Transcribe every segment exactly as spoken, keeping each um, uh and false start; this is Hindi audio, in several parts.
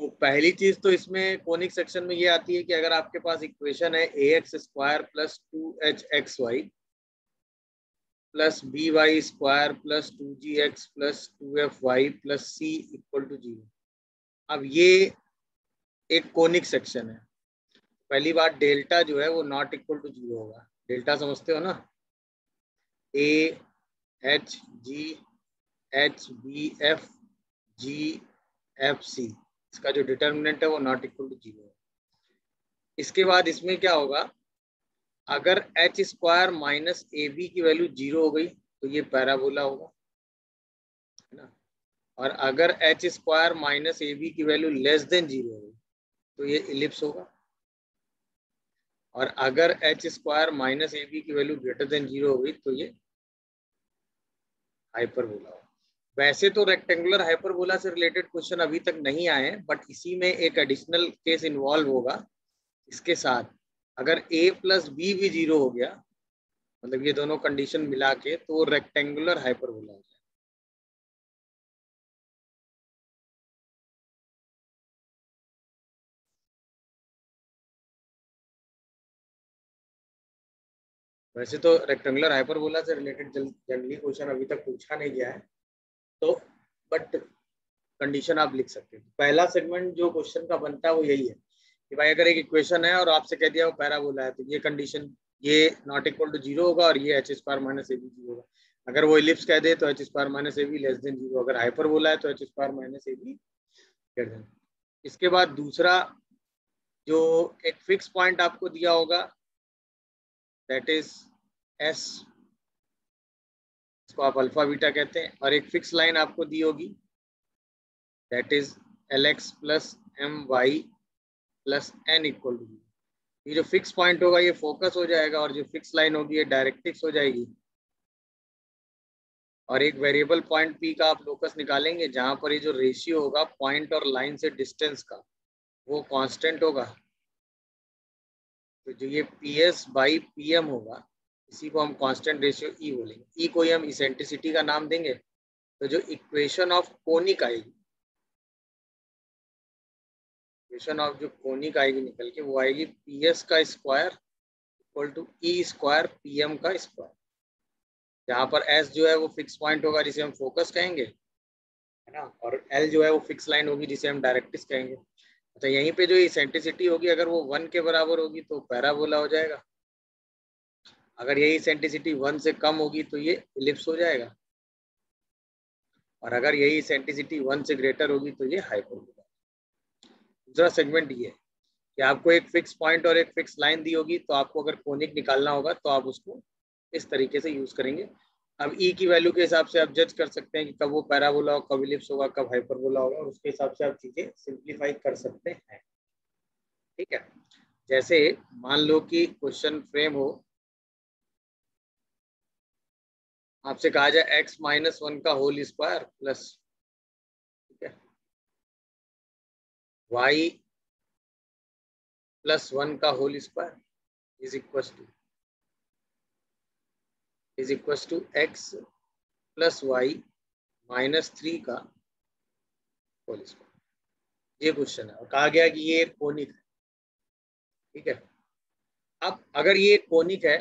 तो पहली चीज तो इसमें कोनिक सेक्शन में ये आती है कि अगर आपके पास इक्वेशन है ए x square plus two H x Y plus B Y square plus two ji x plus two F Y plus C equal to zero. अब ये एक कोनिक सेक्शन है। पहली बात, डेल्टा जो है वो नॉट इक्वल टू जीरो होगा। डेल्टा समझते हो ना, A H G H B F G F C, इसका जो डिटर्मिनेंट है वो नॉट इक्वल टू जीरो है। इसके बाद इसमें क्या होगा, अगर H square minus A B की वैल्यू जीरो हो गई तो ये पैराबोला होगा, है ना। और अगर H square minus A B की वैल्यू लेस देन जीरो हो गई तो ये इलिप्स होगा। और अगर H square minus A B की वैल्यू ग्रेटर देन जीरो हो गई तो ये हाइपरबोला होगा। वैसे तो रेक्टेंगुलर हाइपरबोला से रिलेटेड क्वेश्चन अभी तक नहीं आए हैं, बट इसी में एक एडिशनल केस इन्वॉल्व होगा। इसके साथ अगर a प्लस बी भी जीरो हो गया, मतलब ये दोनों कंडीशन मिला के, तो रेक्टेंगुलर हाइपरबोला हो जाए। वैसे तो रेक्टेंगुलर हाइपरबोला से रिलेटेड जनरली क्वेश्चन अभी तक पूछा नहीं गया है, तो बट कंडीशन आप लिख सकते हैं। पहला सेगमेंट जो क्वेश्चन का बनता है वो यही है कि भाई अगर एक इक्वेशन है और आपसे कह दिया वो पैराबोला है, तो ये कंडीशन, ये नॉट इक्वल टू जीरो होगा और ये H square minus A B zero होगा। अगर वो इलिप्स कह दे तो H square minus A B less than zero. अगर हाइपरबोला है तो H square minus A B greater than. इसके बाद दूसरा जो एक फिक्स पॉइंट आपको दिया होगा, दैट इज एस, इसको आप अल्फा बीटा कहते हैं, और एक फिक्स लाइन आपको दी होगी, that is L x plus m y plus n equal to. ये जो फिक्स पॉइंट होगा ये फोकस हो जाएगा, और जो फिक्स लाइन होगी ये डायरेक्ट्रिक्स हो जाएगी। और एक वेरिएबल पॉइंट पी का आप लोकस निकालेंगे, जहां पर ये जो रेशियो होगा पॉइंट और लाइन से डिस्टेंस का, वो कांस्टेंट होगा। तो जो ये P S by P M होगा, इसी को हम कांस्टेंट रेशियो ई बोलेंगे। ई को ही हम इसेंट्रिसिटी का नाम देंगे। तो जो इक्वेशन ऑफ कोनिक आएगी, इक्वेशन ऑफ जो कोनिक आएगी निकल के, वो आएगी पी एस का square equal to e square P M का स्क्वायर, जहाँ पर एस जो है वो फिक्स पॉइंट होगा जिसे हम फोकस कहेंगे, है ना, और एल जो है वो फिक्स लाइन होगी जिसे हम डायरेक्ट्रिक्स कहेंगे। अच्छा, यहीं पे जो इसेंट्रिसिटी होगी अगर वो वन के बराबर होगी तो पैराबोला हो जाएगा। अगर यही इसेंट्रिसिटी वन से कम होगी तो ये इलिप्स हो जाएगा। और अगर यही इसेंट्रिसिटी वन से ग्रेटर होगी तो ये हाइपरबोला। दूसरा सेगमेंट ये है कि आपको एक फिक्स पॉइंट और एक फिक्स लाइन दी होगी, तो आपको अगर कोनिक निकालना होगा तो आप उसको इस तरीके से यूज करेंगे। अब ई की वैल्यू के हिसाब से आप जज कर सकते हैं कि कब वो पैराबोला होगा, कब इलिप्स होगा, कब हाइपरबोला होगा, और उसके हिसाब से आप चीजें सिंप्लीफाई कर सकते हैं। ठीक है, जैसे मान लो कि क्वेश्चन फ्रेम हो, आपसे कहा जाए एक्स माइनस वन का होल स्क्वायर प्लस, ठीक है, वाई प्लस वन का whole square is equal to is equal to x plus y minus three का होल स्क्वायर। ये क्वेश्चन है और कहा गया कि ये एक कोनिक है। ठीक है, अब अगर ये एक कोनिक है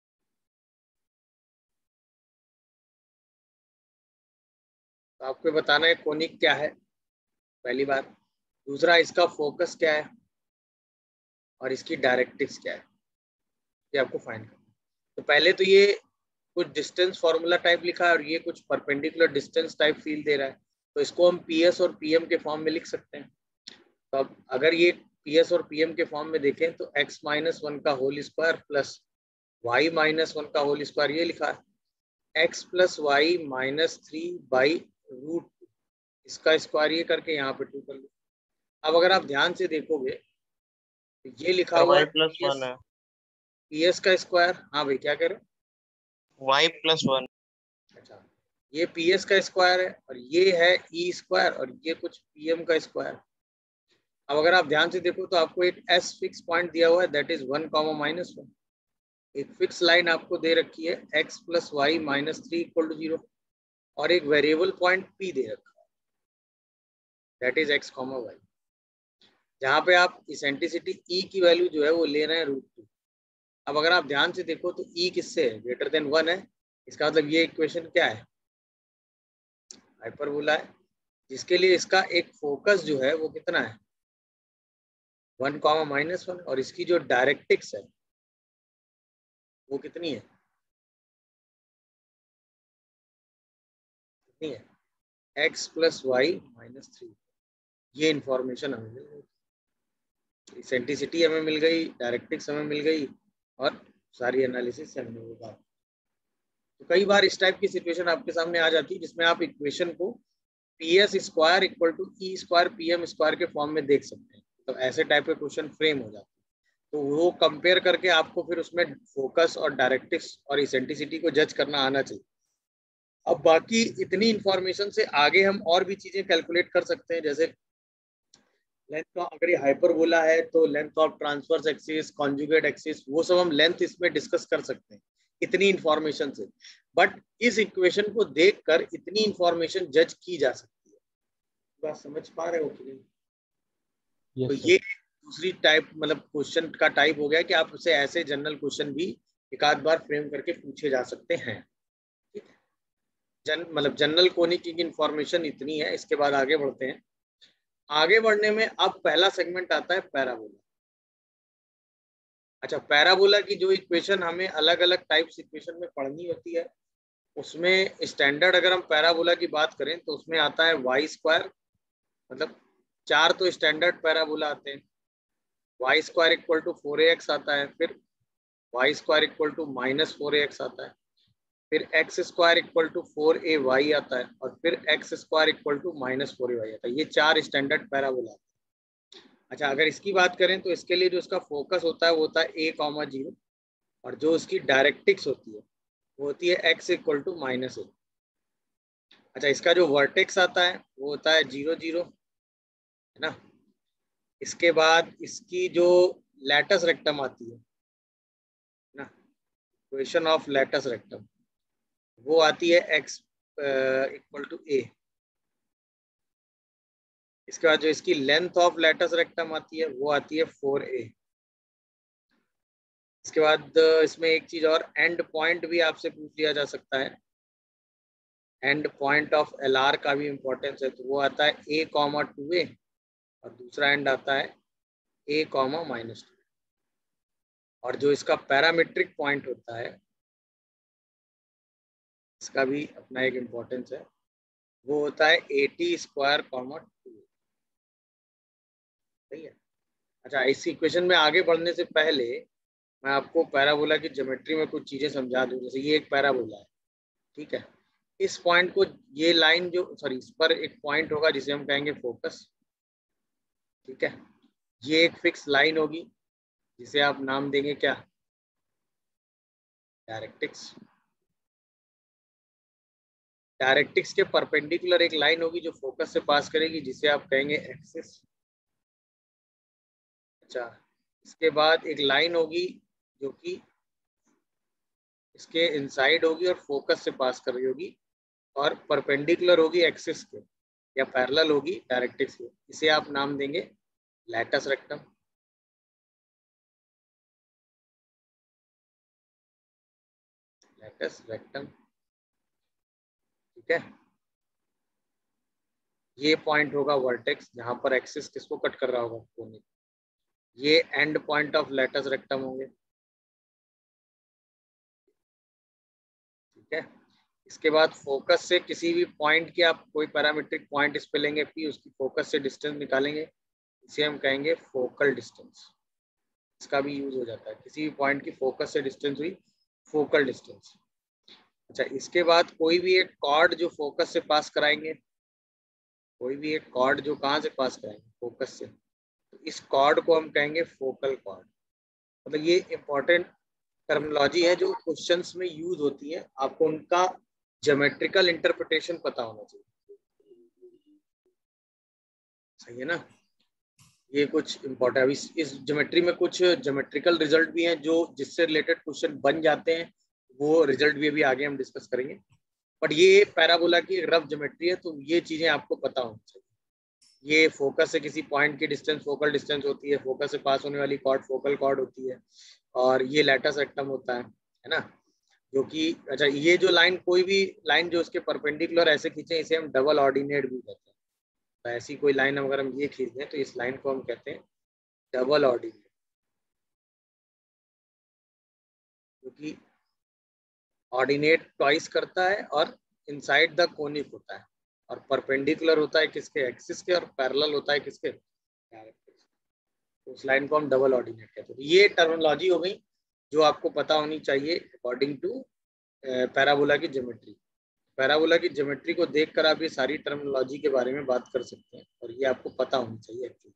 तो आपको बताना है कोनिक क्या है, पहली बात। दूसरा, इसका फोकस क्या है और इसकी डायरेक्ट्रिक्स क्या है, ये आपको फाइंड करना है। तो पहले तो ये कुछ डिस्टेंस फॉर्मूला टाइप लिखा है और ये कुछ परपेंडिकुलर डिस्टेंस टाइप फील्ड दे रहा है, तो इसको हम पी एस और पी एम के फॉर्म में लिख सकते हैं। तो अब अगर ये पी एस और पी एम के फॉर्म में देखें तो x माइनस वन का whole square plus y minus one का होल स्क्वायर, ये लिखा है x plus y minus three by root, इसका स्क्वायर ये करके यहाँ पे टू कर लो। अब अगर आप ध्यान से देखोगे तो ये लिखा हुआ है प्लस वन है, पी एस का स्क्वायर। हाँ भाई, क्या कह रहे हो? y plus one. अच्छा, ये पी एस का स्क्वायर है और ये है ई स्क्वायर और ये कुछ पी एम का स्क्वायर। अब अगर आप ध्यान से देखो तो आपको एक एस फिक्स पॉइंट दिया हुआ है, that is one comma minus one. एक फिक्स लाइन आपको दे रखी है x plus y minus three equal to zero, और एक वेरिएबल पॉइंट पी दे रखा है, that is x comma y. जहाँ पे आप इसेंट्रिसिटी ई की वैल्यू जो है वो ले रहे हैं रूट टू। अब अगर आप ध्यान से देखो तो ई किससे है, ग्रेटर देन वन है। इसका मतलब ये इक्वेशन क्या है, हाइपरबोला है, जिसके लिए इसका एक फोकस जो है वो कितना है, वन कॉमा माइनस वन, और इसकी जो डायरेक्टिक्स है वो कितनी है, कितनी है, x plus y minus three. ये इंफॉर्मेशन हमें मिल गई, इसेंट्रिसिटी हमें मिल गई, डायरेक्टिक्स हमें मिल गई, और सारी एनालिसिस से हमने वो बात। तो कई बार इस टाइप की सिचुएशन आपके सामने आ जाती है जिसमें आप इक्वेशन को P S square equal to e square P M square के फॉर्म में देख सकते हैं। तो ऐसे टाइप के क्वेश्चन फ्रेम हो जाते हैं, तो वो कंपेयर करके आपको फिर उसमें फोकस और डायरेक्टिक्स और इसेंट्रिसिटी को जज करना आना चाहिए। अब बाकी इतनी इंफॉर्मेशन से आगे हम और भी चीजें कैलकुलेट कर सकते हैं, जैसे लेंथ का, अगर ये हाइपरबोला है तो length of transverse axis, conjugate axis, वो सब हम लेंथ इसमें डिस्कस कर सकते हैं इतनी इंफॉर्मेशन से। बट इस इक्वेशन को देखकर इतनी इंफॉर्मेशन जज की जा सकती है। बात समझ पा रहे हो कि नहीं? yes, तो sir. ये दूसरी टाइप मतलब क्वेश्चन का टाइप हो गया कि आप उसे ऐसे जनरल क्वेश्चन भी एक आध बार फ्रेम करके पूछे जा सकते हैं। ठीक है, जन मतलब जनरल कोनिक की इंफॉर्मेशन इतनी है। इसके बाद आगे बढ़ते हैं। आगे बढ़ने में अब पहला सेगमेंट आता है पैराबोला। अच्छा, पैराबोला की जो इक्वेशन हमें अलग अलग टाइप्स इक्वेशन में पढ़नी होती है, उसमें स्टैंडर्ड अगर हम पैराबोला की बात करें तो उसमें आता है वाई स्क्वायर, मतलब चार तो स्टैंडर्ड पैराबोला आते हैं। Y square equal to four a x आता है, फिर y square equal to minus four a x आता है, फिर x square equal to four a y आता है, और फिर x square equal to minus four a y आता है। ये चार स्टैंडर्ड पैराबोला। अच्छा, अगर इसकी बात करें तो इसके लिए जो इसका फोकस होता है वो होता है ए कॉमा जीरो, और जो इसकी डायरेक्टिक्स होती है वो होती है x equal to minus a. अच्छा, इसका जो वर्टेक्स आता है वो होता है जीरो जीरो, है ना। इसके बाद इसकी जो लैटस रेक्टम आती है ना, इक्वेशन ऑफ लैटस रेक्टम, वो आती है एक्स इक्वल टू ए। इसके बाद जो इसकी लेंथ ऑफ लैटस रेक्टम आती है वो आती है फोर ए। इसके बाद इसमें एक चीज और, एंड पॉइंट भी आपसे पूछ लिया जा सकता है। End point of L R का भी इंपॉर्टेंस है, तो वो आता है ए कॉमा टू ए, और दूसरा एंड आता है ए कॉमा माइनस टू। और जो इसका पैरामीट्रिक पॉइंट होता है इसका भी अपना एक इम्पोर्टेंस है, वो होता है a t square comma two. सही है। अच्छा, इस इक्वेशन में आगे बढ़ने से पहले मैं आपको पैराबोला की ज्योमेट्री में कुछ चीजें समझा दूं। जैसे ये एक पैराबोला है, ठीक है। इस पॉइंट को, ये लाइन जो, सॉरी, इस पर एक पॉइंट होगा जिसे हम कहेंगे फोकस, ठीक है। ये एक फिक्स लाइन होगी जिसे आप नाम देंगे क्या, डायरेक्टिक्स। डायरेक्टिक्स के परपेंडिकुलर एक लाइन होगी जो फोकस से पास करेगी जिसे आप कहेंगे एक्सिस। अच्छा, इसके बाद एक लाइन होगी जो कि इसके इनसाइड होगी और फोकस से पास कर रही होगी, और परपेंडिकुलर होगी एक्सिस के, या पैरेलल होगी डायरेक्टिक्स के। इसे आप नाम देंगे लैटस रेक्टम। लैटस रेक्टम, ठीक है। ये पॉइंट होगा वर्टेक्स जहां पर एक्सिस किसको कट कर रहा होगा, कोनिक। ये end point of latus rectum होंगे, ठीक है। इसके बाद फोकस से किसी भी पॉइंट के आप कोई पैरामीट्रिक पॉइंट इस पे लेंगे पी, उसकी फोकस से डिस्टेंस निकालेंगे, इसे हम कहेंगे फोकल डिस्टेंस। इसका भी यूज हो जाता है, किसी भी पॉइंट की फोकस से डिस्टेंस हुई फोकल डिस्टेंस। अच्छा, इसके बाद कोई भी एक कॉर्ड जो फोकस से पास कराएंगे, कोई भी एक कॉर्ड जो कहाँ से पास कराएंगे, फोकस से, तो इस कॉर्ड को हम कहेंगे फोकल कॉर्ड। मतलब ये इंपॉर्टेंट टर्मिनोलॉजी है जो क्वेश्चंस में यूज होती है, आपको उनका ज्योमेट्रिकल इंटरप्रिटेशन पता होना चाहिए। सही है ना। ये कुछ इम्पोर्टेंट, अभी इस ज्योमेट्री में कुछ ज्योमेट्रिकल रिजल्ट भी हैं जो जिससे रिलेटेड क्वेश्चन बन जाते हैं, वो रिजल्ट भी अभी आगे हम डिस्कस करेंगे। बट ये पैराबोला की रफ ज्योमेट्री है, तो ये चीजें आपको पता होनी चाहिए। ये फोकस से किसी पॉइंट की डिस्टेंस फोकल डिस्टेंस होती है, फोकस से पास होने वाली कॉर्ड फोकल कॉर्ड होती है, और ये लेटस रेक्टम होता है है ना, जो कि अच्छा ये जो लाइन कोई भी लाइन जो उसके परपेंडिकुलर ऐसे खींचे इसे हम डबल ऑर्डिनेट भी कहते हैं। तो ऐसी कोई लाइन अगर हम ये खींच दें तो इस लाइन को हम कहते हैं डबल ऑर्डिनेट, क्योंकि ऑर्डिनेट ट्वाइस करता है और इनसाइड द कोनिक होता है, और परपेंडिकुलर होता है किसके, एक्सिस के, और पैरेलल होता है किसके, डायरेक्ट्रिक्स। तो उस लाइन को हम डबल ऑर्डिनेट कहते हैं। ये टर्मिनोलॉजी हो गई जो आपको पता होनी चाहिए अकॉर्डिंग टू पैराबोला की ज्योमेट्री। पैराबोला की ज्योमेट्री को देखकर आप ये सारी टर्मिनोलॉजी के बारे में बात कर सकते हैं, और ये आपको पता होनी चाहिए एक्चुअली।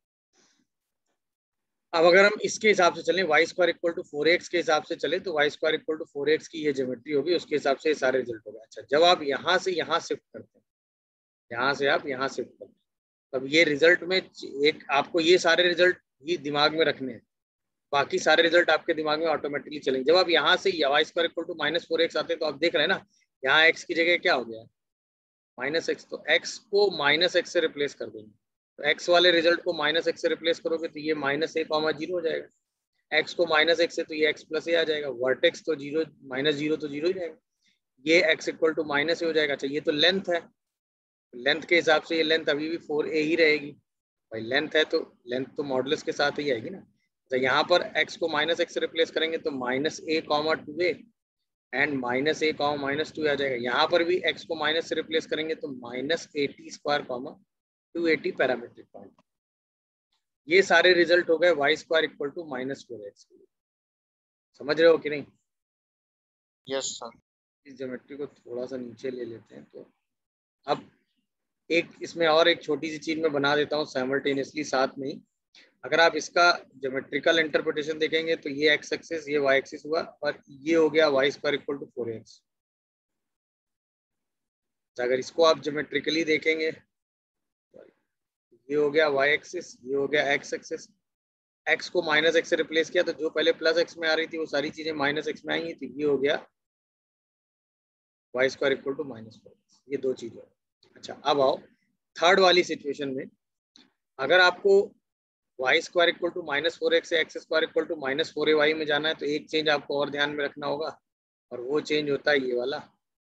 अब अगर हम इसके हिसाब से चलें, y square equal to four x के हिसाब से चले, तो y square equal to four x की ये ज्योमेट्री होगी, उसके हिसाब से ये सारे रिजल्ट होगा। अच्छा, जब आप यहाँ से यहाँ शिफ्ट करते हैं, यहाँ से आप यहाँ शिफ्ट करते हैं, तब ये रिजल्ट में एक आपको ये सारे रिजल्ट ही दिमाग में रखने हैं, बाकी सारे रिजल्ट आपके दिमाग में ऑटोमेटिकली चलेंगे। जब आप यहाँ से y square equal to minus four x आते हैं, तो आप देख रहे हैं ना, यहाँ एक्स की जगह क्या हो गया, माइनस एक्स, तो एक्स को माइनस एक्स से रिप्लेस कर देंगे। तो एक्स वाले रिजल्ट को माइनस एक्स से रिप्लेस करोगे तो ये माइनस ए कॉमा जीरो हो जाएगा, एक्स को माइनस एक्स से तो ये एक्स प्लस ए आ जाएगा, वर्टेक्स तो जीरो माइनस जीरो तो जीरो ही जाएगा, ये x equal to minus a हो जाएगा। अच्छा, ये तो लेंथ है, लेंथ के हिसाब से ये लेंथ अभी भी फोर ए ही रहेगी, भाई लेंथ है तो लेंथ तो मॉडुलस के साथ ही आएगी ना। तो यहाँ पर x को माइनस एक्स से रिप्लेस करेंगे तो minus a comma two a and minus a comma minus two आ जाएगा। यहाँ पर भी x को माइनस से रिप्लेस करेंगे तो minus a t square comma two a t parametric point. ये सारे रिजल्ट हो गए y square equal to minus four x. समझ रहे हो कि नहीं? Yes sir. इस ज्योमेट्री को थोड़ा सा नीचे ले लेते हैं। तो अब एक इसमें और एक छोटी सी चीज मैं बना देता हूँ साइमल्टेनियसली साथ में ही। अगर आप इसका ज्योमेट्रिकल इंटरप्रिटेशन देखेंगे तो ये एक्स एक्सिस, ये वाई एक्सिस हुआ, और ये हो गया y square equal to four x. अगर इसको आप ज्योमेट्रिकली देखेंगे, ये हो गया वाई एक्सिस, ये हो गया एक्स एक्सिस, एक्स को माइनस एक्स से रिप्लेस किया तो जो पहले प्लस एक्स में आ रही थी वो सारी चीजें माइनस एक्स में आएंगी, तो ये हो गया y square equal to minus four x. ये दो चीजें। अच्छा, अब आओ थर्ड वाली सिचुएशन में। अगर आपको y square equal to minus four x से x square equal to minus four a y में जाना है, तो एक चेंज आपको और ध्यान में रखना होगा, और वो चेंज होता है ये वाला,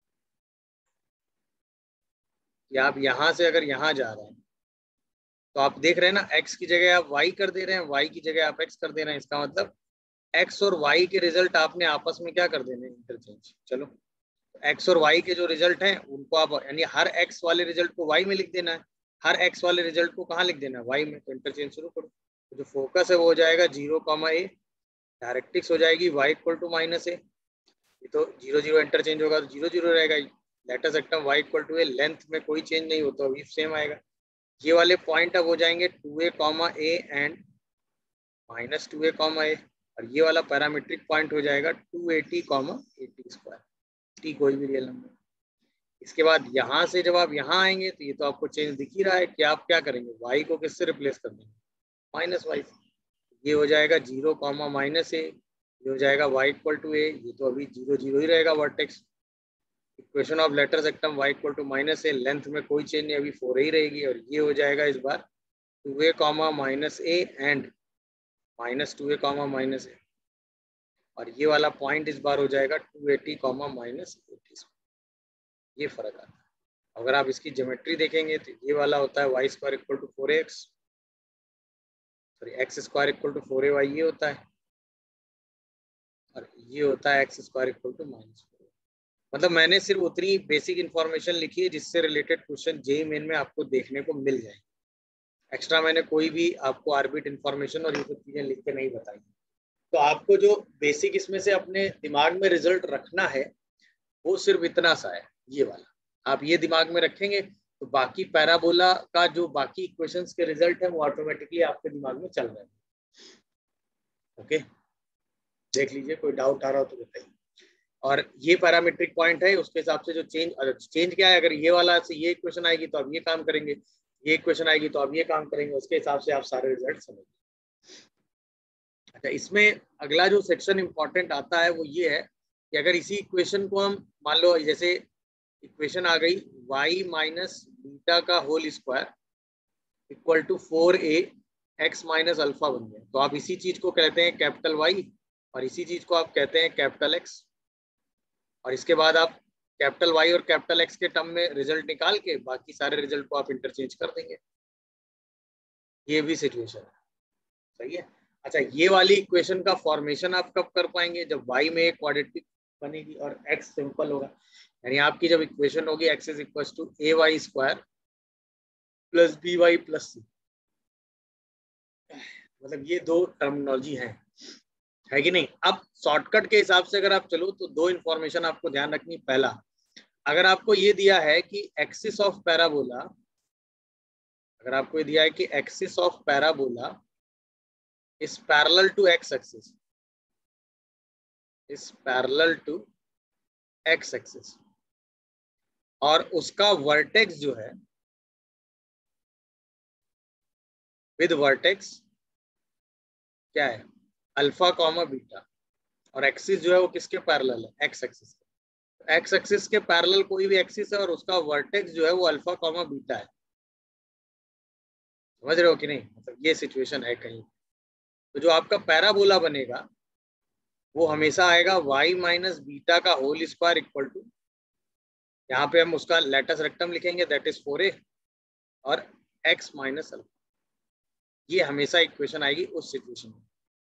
कि आप यहाँ से अगर यहाँ जा रहे हैं तो आप देख रहे हैं ना, x की जगह आप y कर दे रहे हैं, y की जगह आप x कर दे रहे हैं। इसका मतलब x और y के रिजल्ट आपने आपस में क्या कर देने, इंटरचेंज। चलो, x और y के जो रिजल्ट हैं उनको आप, यानी हर x वाले रिजल्ट को y में लिख देना है, हर x वाले रिजल्ट को कहाँ लिख देना है, y में। तो इंटरचेंज शुरू करो। तो जो फोकस है वो हो जाएगा जीरो कॉमा ए, डायरेक्ट्रिक्स हो जाएगी y equal to minus a, ये तो जीरो जीरो इंटरचेंज होगा तो जीरो जीरो रहेगा। Latus rectum y equal to a, length में कोई चेंज नहीं होता, अभी सेम आएगा। ये वाले पॉइंट अब हो जाएंगे two a comma a and minus two a comma a, और ये वाला पैरामीट्रिक पॉइंट हो जाएगा two a t comma a t square, t कोई भी रियल नंबर। इसके बाद यहाँ से जब आप यहाँ आएंगे तो ये तो आपको चेंज दिख ही रहा है कि आप क्या करेंगे, y को किससे रिप्लेस कर देंगे, माइनस वाई। ये हो जाएगा जीरो कॉमा माइनस ए, ये हो जाएगा y इक्वल टू ए, ये तो अभी जीरो जीरो ही रहेगा vertex. Equation of latus rectum y equal to minus a, length में कोई चेंज नहीं, अभी फोर ही रहेगी, और ये हो जाएगा इस बार two a comma minus a and minus two a comma minus a, और ये वाला पॉइंट इस बार हो जाएगा two a t comma minus a t. ये फर्क आता है। अगर आप इसकी ज्योमेट्री देखेंगे तो ये वाला होता है y square equal to four x, sorry x square equal to four a y, ये होता है, और ये होता है x square equal to minus four. मतलब मैंने सिर्फ उतनी बेसिक इन्फॉर्मेशन लिखी है जिससे रिलेटेड क्वेश्चन जेईई मेन में आपको देखने को मिल जाए। एक्स्ट्रा मैंने कोई भी आपको आर्बिट इन्फॉर्मेशन और ये सब चीजें लिख के नहीं बताई। तो आपको जो बेसिक इसमें से अपने दिमाग में रिजल्ट रखना है वो सिर्फ इतना सा है, ये वाला आप ये दिमाग में रखेंगे तो बाकी पैराबोला का जो बाकी इक्वेशंस के रिजल्ट है वो ऑटोमेटिकली आपके दिमाग में चल रहे हैं। ओके, देख लीजिए, कोई डाउट आ रहा हो तो बताइए। और ये पैरामीट्रिक पॉइंट है, उसके हिसाब से जो चेंज चेंज क्या है, अगर ये वाला से ये इक्वेशन आएगी तो आप ये काम करेंगे, ये इक्वेशन आएगी तो आप ये काम करेंगे, उसके हिसाब से आप सारे रिजल्ट समझेंगे। अच्छा, इसमें अगला जो सेक्शन इंपॉर्टेंट आता है वो ये है कि अगर इसी इक्वेशन को हम मान लो, जैसे इक्वेशन आ गई y माइनस बीटा का whole square equal to four a x minus alpha बन गया। तो आप इसी चीज को कहते हैं कैपिटल वाई और इसी चीज को आप कहते हैं कैपिटल एक्स। और इसके बाद आप कैपिटल वाई और कैपिटल एक्स के टर्म में रिजल्ट निकाल के बाकी सारे रिजल्ट को आप इंटरचेंज कर देंगे। ये भी सिचुएशन है, सही है। अच्छा, ये वाली इक्वेशन का फॉर्मेशन आप कब कर पाएंगे? जब y में एक क्वाड्रेटिक बनेगी और x सिंपल होगा। यानी आपकी जब इक्वेशन होगी x is equal to a y square plus B y plus c, मतलब ये दो टर्मिनोलॉजी है, है कि नहीं। अब शॉर्टकट के हिसाब से अगर आप चलो तो दो इंफॉर्मेशन आपको ध्यान रखनी। पहला, अगर आपको ये दिया है कि एक्सिस ऑफ पैराबोला, अगर आपको ये दिया है कि axis of parabola is parallel to x axis, is parallel to x axis, और उसका वर्टेक्स जो है विद वर्टेक्स क्या है? अल्फा कॉमा बीटा, और एक्सिस जो है वो किसके पैरेलल है? एक्स एक्सिस के। एक्स एक्सिस के पैरेलल कोई भी एक्सिस है और उसका वर्टेक्स जो है वो अल्फा कॉमा बीटा है। समझ रहे हो कि नहीं? मतलब ये सिचुएशन है कहीं। तो जो आपका पैराबोला बनेगा वो हमेशा आएगा y माइनस बीटा का होल स्क्वायर इक्वल टू, यहाँ पे हम उसका लेटेस्ट रेक्टम लिखेंगे दैट इज फोर ए और x माइनस अल्फा। ये हमेशा इक्वेशन आएगी उस सिचुएशन में,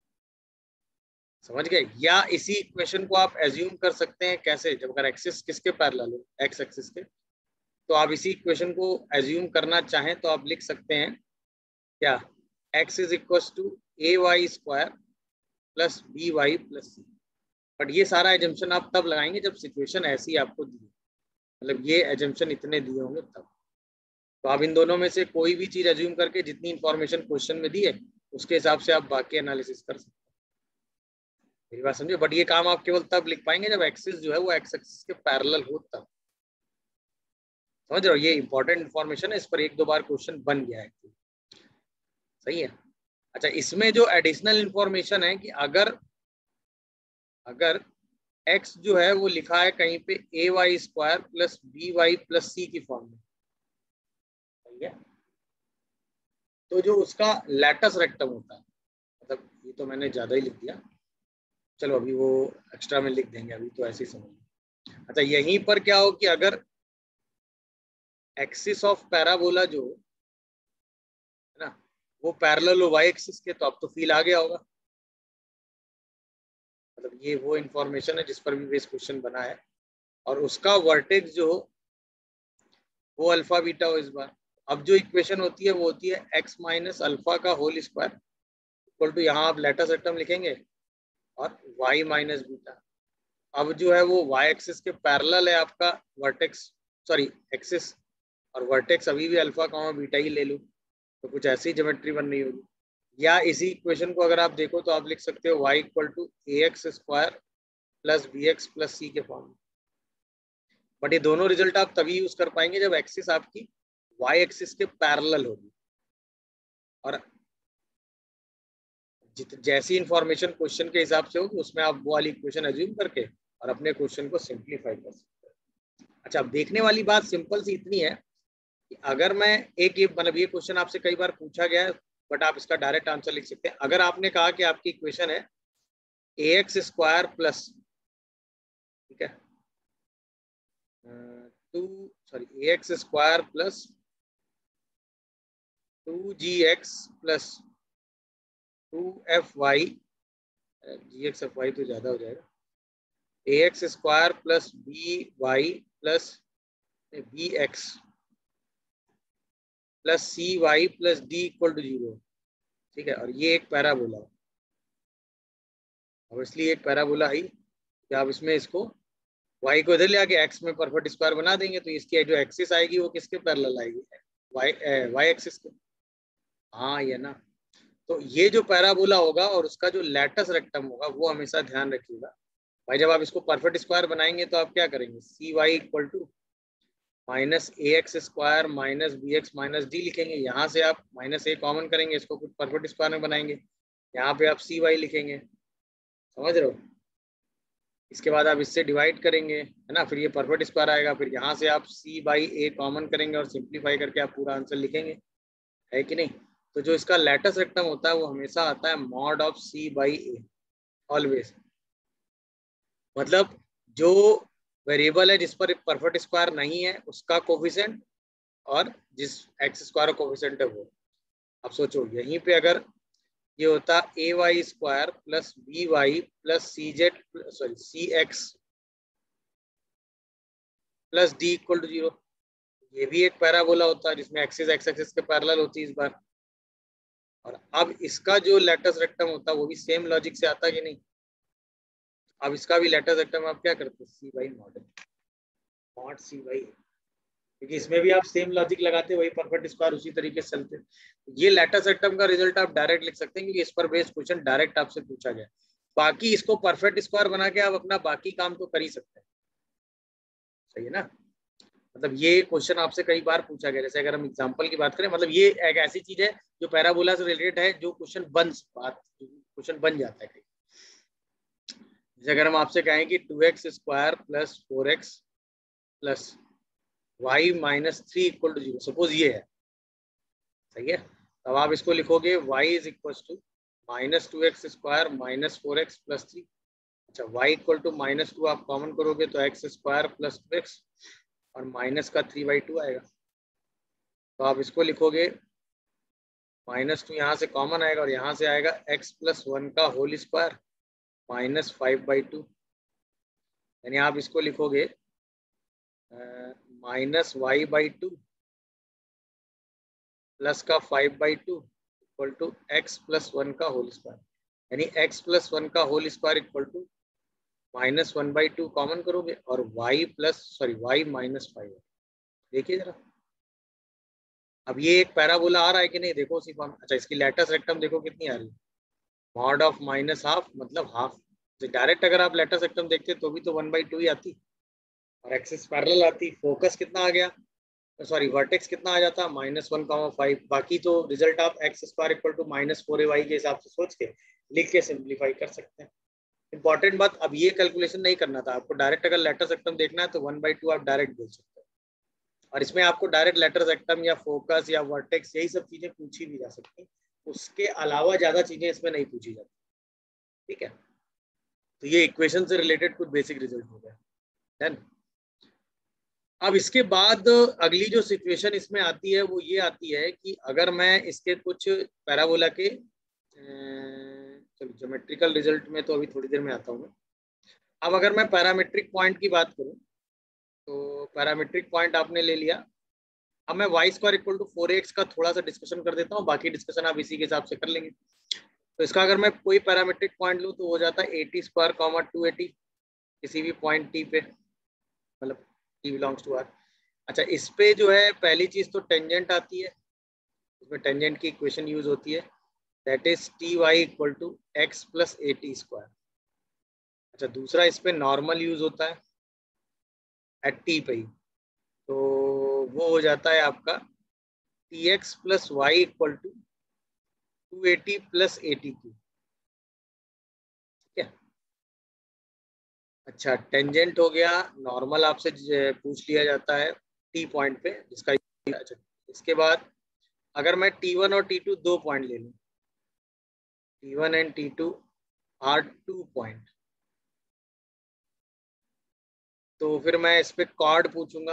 समझ गए? या इसी इक्वेशन को आप एज्यूम कर सकते हैं कैसे? जब अगर एक्सिस किसके पैरेलल हो? एक्स एक्सिस के। तो आप इसी इक्वेशन को एज्यूम करना चाहें तो आप लिख सकते हैं क्या? x is equal to a y square plus B y plus c. But ये सारा एजम्पशन आप तब लगाएंगे जब सिचुएशन ऐसी आपको दी, मतलब ये एजम्पशन इतने दिए होंगे तब। तो आप इन दोनों में से कोई भी चीज एज्यूम करके जितनी इंफॉर्मेशन क्वेश्चन में दी है उसके हिसाब से आप बाकी एनालिसिस कर सकते हैं। मेरी बात समझे? बट ये काम आप केवल तब लिख पाएंगे जब एक्सिस जो है वो एक्स एक्सिस के पैरेलल हो तब। समझ रहे हो? ये इंपॉर्टेंट इंफॉर्मेशन है, इस पर एक दो बार क्वेश्चन बन गया है, सही है। अच्छा, इसमें जो एडिशनल इंफॉर्मेशन है कि अगर अगर x जो है वो लिखा है कहीं पे a y square plus B y plus c की फॉर्म में, सही है, तो जो उसका लेटेस्ट रेक्टम होता है, मतलब ये तो मैंने ज्यादा ही लिख दिया, चलो अभी वो एक्स्ट्रा में लिख देंगे, अभी तो ऐसे ही समझ। अच्छा, यहीं पर क्या हो कि अगर एक्सिस ऑफ पैराबोला जो है ना वो पैरेलल हो वाई एक्सिस के, तो अब तो फील आ गया होगा। मतलब ये वो इंफॉर्मेशन है जिस पर भी बेस क्वेश्चन बना है, और उसका वर्टेक्स जो हो वो अल्फा बीटा हो इस बार। अब जो इक्वेशन होती है वो होती है x माइनस अल्फा का होल स्क्वायर इक्वल टू, यहाँ आप लेटेस्ट रेक्टम लिखेंगे और y माइनस बीटा। अब जो है वो y एक्सिस के पैरेलल है आपका वर्टेक्स, सॉरी एक्सिस, और वर्टेक्स अभी भी अल्फा कॉमा बीटा ही ले लो, तो कुछ ऐसी ज्योमेट्री बन रही होगी। या इसी इक्वेशन को अगर आप देखो तो आप लिख सकते हो y equal to a x square plus b x plus c के फॉर्म में। बट ये दोनों रिजल्ट आप तभी यूज कर पाएंगे जब एक्सिस आपकी y एक्सिस के पैरेलल होगी, और जैसी इंफॉर्मेशन क्वेश्चन के हिसाब से होगी उसमें आप वो वाली इक्वेशन एज्यूम करके और अपने क्वेश्चन को सिंप्लीफाई कर सकते हैं। अच्छा, अब देखने वाली बात सिंपल सी इतनी है कि अगर मैं एक ये मतलब ये क्वेश्चन आपसे कई बार पूछा गया है बट आप इसका डायरेक्ट आंसर लिख सकते हैं। अगर आपने कहा कि आपकी इक्वेशन है ए एक्स स्क्वायर प्लस, ठीक है, two sorry a x square plus two ji x plus two F y, g x f y तो ज्यादा हो जाएगा, a x square plus B y plus b x plus c y plus d equal to zero, ठीक है, और ये एक पैराबोला, और इसलिए एक पैराबोला है कि आप इसमें इसको y को इधर ले आके x में परफेक्ट स्क्वायर बना देंगे तो इसकी जो एक्सिस आएगी वो किसके पैरेलल आएगी? y y एक्सिस के। हाँ, ये ना, तो ये जो पैराबोला होगा और उसका जो लेटेस्ट रेक्टम होगा वो हमेशा ध्यान रखिएगा भाई। जब आप इसको परफेक्ट स्क्वायर बनाएंगे तो आप क्या करेंगे? C y equal to minus a x square minus b x minus d लिखेंगे। यहाँ से आप माइनस ए कॉमन करेंगे, इसको कुछ परफेक्ट स्क्वायर में बनाएंगे, यहाँ पे आप सी वाई लिखेंगे, समझ रहे हो? इसके बाद आप इससे डिवाइड करेंगे, है ना, फिर ये परफेक्ट स्क्वायर आएगा, फिर यहाँ से आप सी बाई ए कॉमन करेंगे और सिंप्लीफाई करके आप पूरा आंसर लिखेंगे। है कि नहीं? तो जो इसका लेटेस्ट रेक्टम होता है वो हमेशा आता है mod of c by a, always. मतलब जो वेरिएबल है जिस पर परफेक्ट स्क्वायर नहीं है उसका कोफिशिएंट, और जिस एक्स स्क्वायर कोफिशिएंट है वो। अब सोचो यहीं पे अगर ये होता a y square plus B y plus c z sorry c x plus d equal to zero, ये भी एक पैराबोला होता है जिसमें एक्सिस एक्स एक्सिस के पैरेलल होती है इस बार। और अब इसका जो लेटेस्ट रेक्टम होता है वो भी सेम लॉजिक से आता है कि नहीं? अब इसका भी लेटेस्ट रेक्टम आप क्या करते हैं, c by model mod c by, क्योंकि इसमें भी आप सेम लॉजिक लगाते वही परफेक्ट स्क्वायर उसी तरीके से चलते। ये लेटेस्ट रेक्टम का रिजल्ट आप डायरेक्ट लिख सकते हैं क्योंकि इस पर बेस्ड क्वेश्चन डायरेक्ट आपसे पूछा गया। बाकी इसको परफेक्ट स्क्वायर बना के आप अपना बाकी काम तो कर ही सकते हैं, सही है ना? मतलब ये क्वेश्चन आपसे कई बार पूछा गया। जैसे अगर हम एग्जांपल की बात करें, मतलब ये एक ऐसी चीज है जो पैराबोला से रिलेटेड है, जो क्वेश्चन बन बात क्वेश्चन बन जाता है। जैसे अगर हम आपसे कहें कि two x square plus four x plus y minus three equal to zero, suppose ये है, सही है? तब आप इसको लिखोगे y is equal to minus two x square minus four x plus three. अच्छा, y equal to minus two आप कॉमन करोगे तो x square plus two x और माइनस का थ्री बाई टू आएगा। तो आप इसको लिखोगे माइनस टू यहाँ से कॉमन आएगा और यहाँ से आएगा एक्स प्लस वन का whole square minus five by two, यानी आप इसको लिखोगे minus y by two plus का five by two equal to x plus one का होल स्क्वायर, यानी एक्स प्लस वन का whole square equal to minus one by two common करोगे और y plus sorry y minus five. देखिए जरा, अब ये एक पैराबोला आ रहा है कि नहीं, देखो उसी फॉर्म। अच्छा, इसकी लेटेस्ट रेक्टम देखो कितनी आ रही है, मॉड ऑफ माइनस हाफ मतलब हाफ। डायरेक्ट अगर आप लेटेस्ट रेक्टम देखते तो भी तो वन बाई टू ही आती और एक्सिस पैरेलल आती। फोकस कितना आ गया, सॉरी वर्टेक्स कितना आ जाता, माइनस वन कॉमा फाइव। बाकी तो रिजल्ट आप x square equal to minus four a y के हिसाब से सोच के लिख के सिंप्लीफाई कर सकते हैं। इंपॉर्टेंट बात, अब ये कैलकुलेशन नहीं करना था आपको, डायरेक्ट अगर लेटर सेक्टम देखना है तो वन बाई टू आप डायरेक्ट बोल सकते हैं। और इसमें आपको डायरेक्ट लेटर सेक्टम या फोकस या वर्टेक्स यही सब चीजें पूछी भी जा सकती, उसके अलावा ज्यादा चीजें इसमें नहीं पूछी जाती। ठीक है, तो ये इक्वेशन से रिलेटेड कुछ बेसिक रिजल्ट हो गया। डन। अब इसके बाद अगली जो सिचुएशन इसमें आती है वो ये आती है कि अगर मैं इसके कुछ पैराबोला के चलो ज्योमेट्रिकल रिजल्ट में तो अभी थोड़ी देर में आता हूँ मैं। अब अगर मैं पैरामीट्रिक पॉइंट की बात करूं तो पैरामीट्रिक पॉइंट आपने ले लिया। अब मैं y square equal to four x का थोड़ा सा डिस्कशन कर देता हूँ, बाकी डिस्कशन आप इसी के हिसाब से कर लेंगे। तो इसका अगर मैं कोई पैरामीट्रिक पॉइंट लूँ तो हो जाता है a t square comma two a t किसी भी पॉइंट टी पे, मतलब टी बिलोंग्स टू आर। अच्छा, इस पे जो है पहली चीज तो टेंजेंट आती है, इसमें टेंजेंट की इक्वेशन यूज होती है, that is t y equal to x plus a t square. अच्छा, दूसरा इस पे नॉर्मल यूज होता है एट टी पे ही, तो वो हो जाता है आपका t x plus y equal to two a t plus a t two. ठीक है, अच्छा टेंजेंट हो गया, नॉर्मल आपसे पूछ लिया जाता है टी पॉइंट पे जिसका। अच्छा, इसके बाद अगर मैं टी वन और टी टू दो पॉइंट ले लूँ, t one and t two are two point, तो फिर मैं इस पे कॉर्ड पूछूंगा।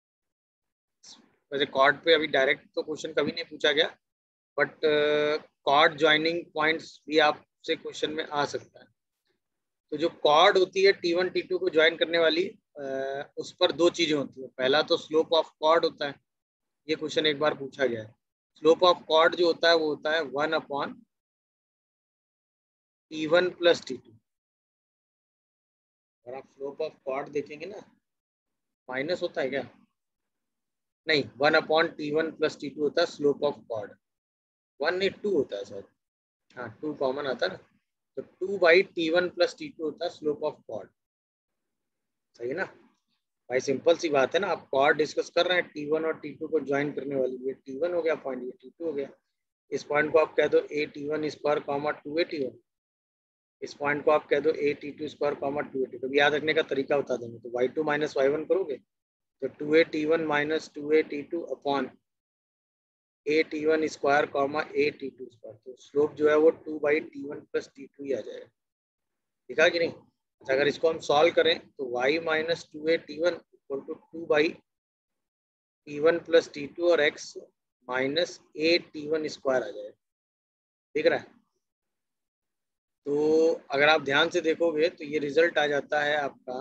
वैसे कॉर्ड पे अभी डायरेक्ट तो क्वेश्चन कभी नहीं पूछा गया, बट कॉर्ड ज्वाइनिंग पॉइंट्स भी आपसे क्वेश्चन में आ सकता है। तो जो कॉर्ड होती है टी वन टी टू को ज्वाइन करने वाली, uh, उस पर दो चीजें होती है। पहला तो स्लोप ऑफ कॉर्ड होता है, ये क्वेश्चन एक बार पूछा गया है। स्लोप ऑफ कॉर्ड जो होता है वो होता है one upon t one plus t two. अगर आप स्लोप ऑफ कॉर्ड देखेंगे ना, माइनस होता है क्या, नहीं, one upon t one plus t two होता है स्लोप ऑफ कॉर्ड। वन नहीं टू होता है सर, हाँ टू कॉमन आता है ना, तो two by t one plus t two होता है स्लोप ऑफ कॉर्ड। सही है ना भाई, सिंपल सी बात है ना। आप कॉर्ड डिस्कस कर रहे हैं, टी वन और टी टू को ज्वाइन करने वाली, ये टी वन हो गया पॉइंट, ये टी टू हो गया। इस पॉइंट को आप कह दो a t one square comma two a t one, इस पॉइंट को आप कह दो a t two square comma two a t two. याद रखने का तरीका बता देंगे, तो y two minus y one करोगे तो two a t one minus two a t two upon a t one square comma a t two square, तो स्लोप जो है वो two by t one plus t two ही आ जाएगा, दिखा कि नहीं। अच्छा अगर इसको हम सॉल्व करें तो y minus two a t one equal to two by t one plus t two और x minus a t one square आ जाएगा, दिख रहा है। तो अगर आप ध्यान से देखोगे तो ये रिजल्ट आ जाता है आपका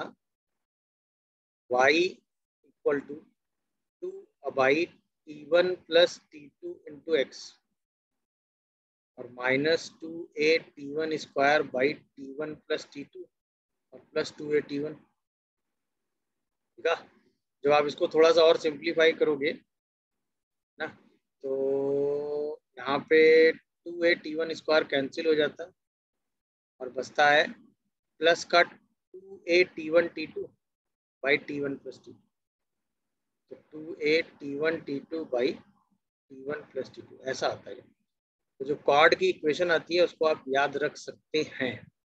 y equal to two by t one plus t two into x और minus two a t one square by t one plus t two और plus two a t one, ठीक है। जब आप इसको थोड़ा सा और सिंप्लीफाई करोगे ना तो यहाँ पे two a t one square cancel हो जाता है और बचता है प्लस का two a t one t two by t one plus t two, तो two a t one t two by t one plus t two ऐसा आता है। तो जो कॉर्ड की इक्वेशन आती है उसको आप याद रख सकते हैं।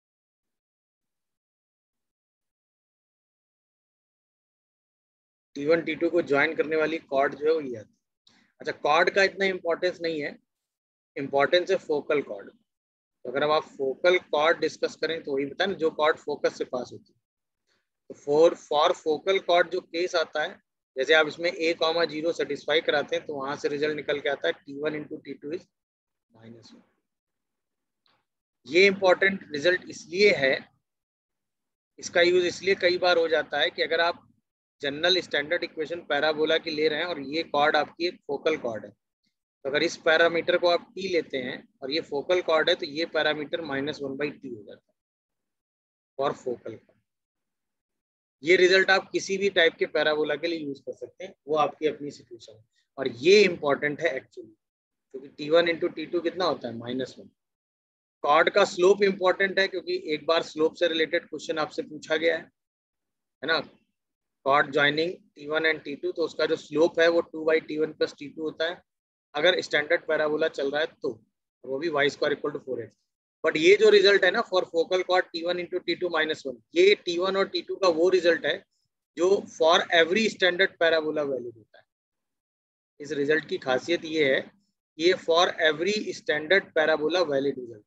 टी वन टी टू को ज्वाइन करने वाली कॉर्ड जो है वो ये आती है। अच्छा कॉर्ड का इतना इंपॉर्टेंस नहीं है, इंपॉर्टेंस है फोकल कॉर्ड। तो अगर अब आप फोकल कॉर्ड डिस्कस करें तो वही बताए ना, जो कॉर्ड फोकस से पास होती है। तो फॉर फॉर फोकल कॉर्ड जो केस आता है, जैसे आप इसमें ए कॉमा जीरो सेटिस्फाई कराते हैं तो वहां से रिजल्ट निकल के आता है t one into t two is minus one. ये इंपॉर्टेंट रिजल्ट इसलिए है, इसका यूज इसलिए कई बार हो जाता है कि अगर आप जनरल स्टैंडर्ड इक्वेशन पैराबोला की ले रहे हैं और ये कॉर्ड आपकी एक फोकल कॉर्ड है, तो अगर इस पैरामीटर को आप टी लेते हैं और ये फोकल कॉर्ड है तो ये parameter minus one by t हो जाता है फॉर फोकल कॉर्ड। ये रिजल्ट आप किसी भी टाइप के पैराबोला के लिए यूज कर सकते हैं, वो आपकी अपनी सिचुएशन है। और ये इंपॉर्टेंट है एक्चुअली, क्योंकि t one into t two कितना होता है माइनस वन। कॉर्ड का स्लोप इंपॉर्टेंट है क्योंकि एक बार स्लोप से रिलेटेड क्वेश्चन आपसे पूछा गया है है ना, chord joining t one and t two, तो उसका जो स्लोप है वो two by t one plus t two होता है अगर स्टैंडर्ड पैराबोला चल रहा है तो, वो भी y square equal to four x. But ये जो रिजल्ट है ना for focal chord t one into t two minus one, ये टी वन और टी टू का वो रिजल्ट है जो for every standard parabola valid होता है। इस रिजल्ट की खासियत ये है, ये for every standard parabola valid result,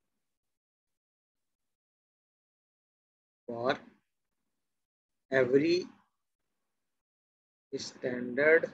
for every standard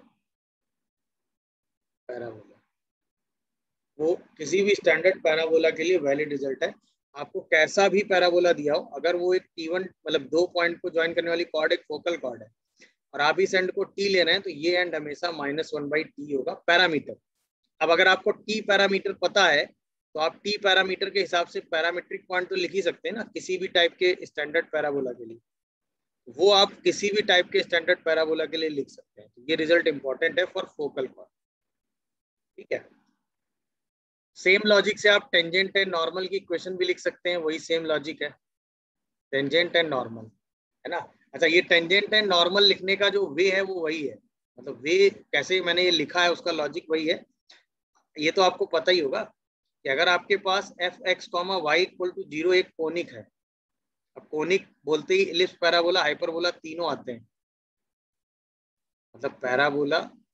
parabola, वो किसी भी स्टैंडर्ड पैराबोला के लिए वैलिड रिजल्ट है। आपको कैसा भी पैराबोला दिया हो, अगर वो एक टी वन मतलब दो पॉइंट को ज्वाइन करने वाली कॉर्ड एक फोकल कॉर्ड है और आप इस एंड को टी ले रहे हैं तो ये एंड हमेशा माइनस वन बाई टी होगा पैरामीटर। अब अगर आपको टी पैरामीटर पता है तो आप टी पैरामीटर के हिसाब से पैरामीट्रिक पॉइंट तो लिख ही सकते हैं ना किसी भी टाइप के स्टैंडर्ड पैराबोला के लिए, वो आप किसी भी टाइप के स्टैंडर्ड पैराबोला के लिए लिख सकते हैं। तो ये रिजल्ट इंपॉर्टेंट है फॉर फोकल कॉर्ड, ठीक है। सेम लॉजिक से आप टेंजेंट एंड नॉर्मल की इक्वेशन भी लिख सकते हैं, वही सेम लॉजिक है, टेंजेंट एंड नॉर्मल, है ना। अच्छा ये टेंजेंट एंड नॉर्मल लिखने का जो वे है वो वही है, मतलब वे कैसे मैंने ये लिखा है उसका लॉजिक वही है। ये तो आपको पता ही होगा कि अगर आपके पास f x comma y equal to zero एक कोनिक है, अब कोनिक बोलते ही इलिप्स पैराबोला हाइपरबोला तीनों आते हैं, मतलब पैराबोला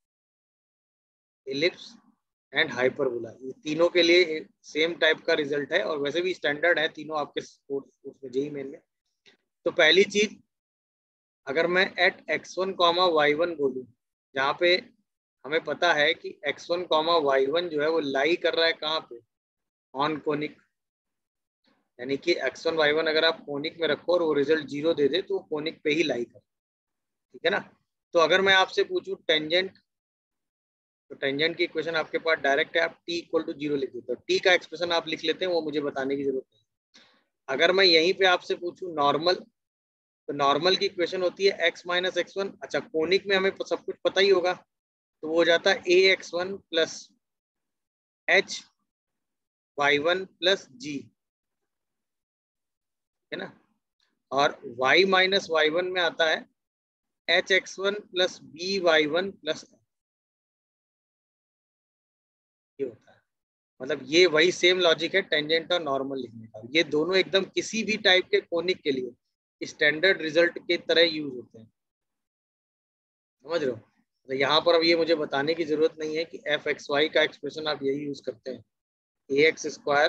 इलिप्स एंड हाइपरबोला ये तीनों के लिए सेम टाइप का रिजल्ट है और वैसे भी स्टैंडर्ड है तीनों आपके उसमें जेई मेन में। तो पहली चीज अगर मैं at x one comma y one बोलूँ, जहाँ पे हमें पता है कि x one comma y one जो है वो लाई कर रहा है कहाँ पे, ऑन कोनिक, यानी कि एक्स वन वाई वन अगर आप कोनिक में रखो और वो रिजल्ट जीरो दे दे तो वो कोनिक पे ही लाई कर, ठीक है ना। तो अगर मैं आपसे पूछूं टेंजेंट, तो टेंजेंट की इक्वेशन आपके पास डायरेक्ट है, आप टी इक्वल टू जीरो लिख देते हो, टी का एक्सप्रेशन आप लिख लेते हैं, वो मुझे बताने की जरूरत नहीं। अगर मैं यहीं पे आपसे पूछूं नॉर्मल, तो नॉर्मल की इक्वेशन होती है एक्स माइनस एक्स वन। अच्छा कोनिक में हमें सब कुछ पता ही होगा, तो वो हो जाता है ए x one plus h y one plus g, है ना। और y माइनस वाई वन में आता है h x one plus B y one plus, ये होता है, मतलब ये वही सेम लॉजिक है टेंजेंट और नॉर्मल लिखने का। ये दोनों एकदम किसी भी टाइप के कोनिक के लिए स्टैंडर्ड रिजल्ट के तरह यूज होते हैं, समझ रहे हो। तो यहाँ पर अब ये मुझे बताने की जरूरत नहीं है कि एफ एक्स वाई का एक्सप्रेशन आप यही यूज करते हैं, a x square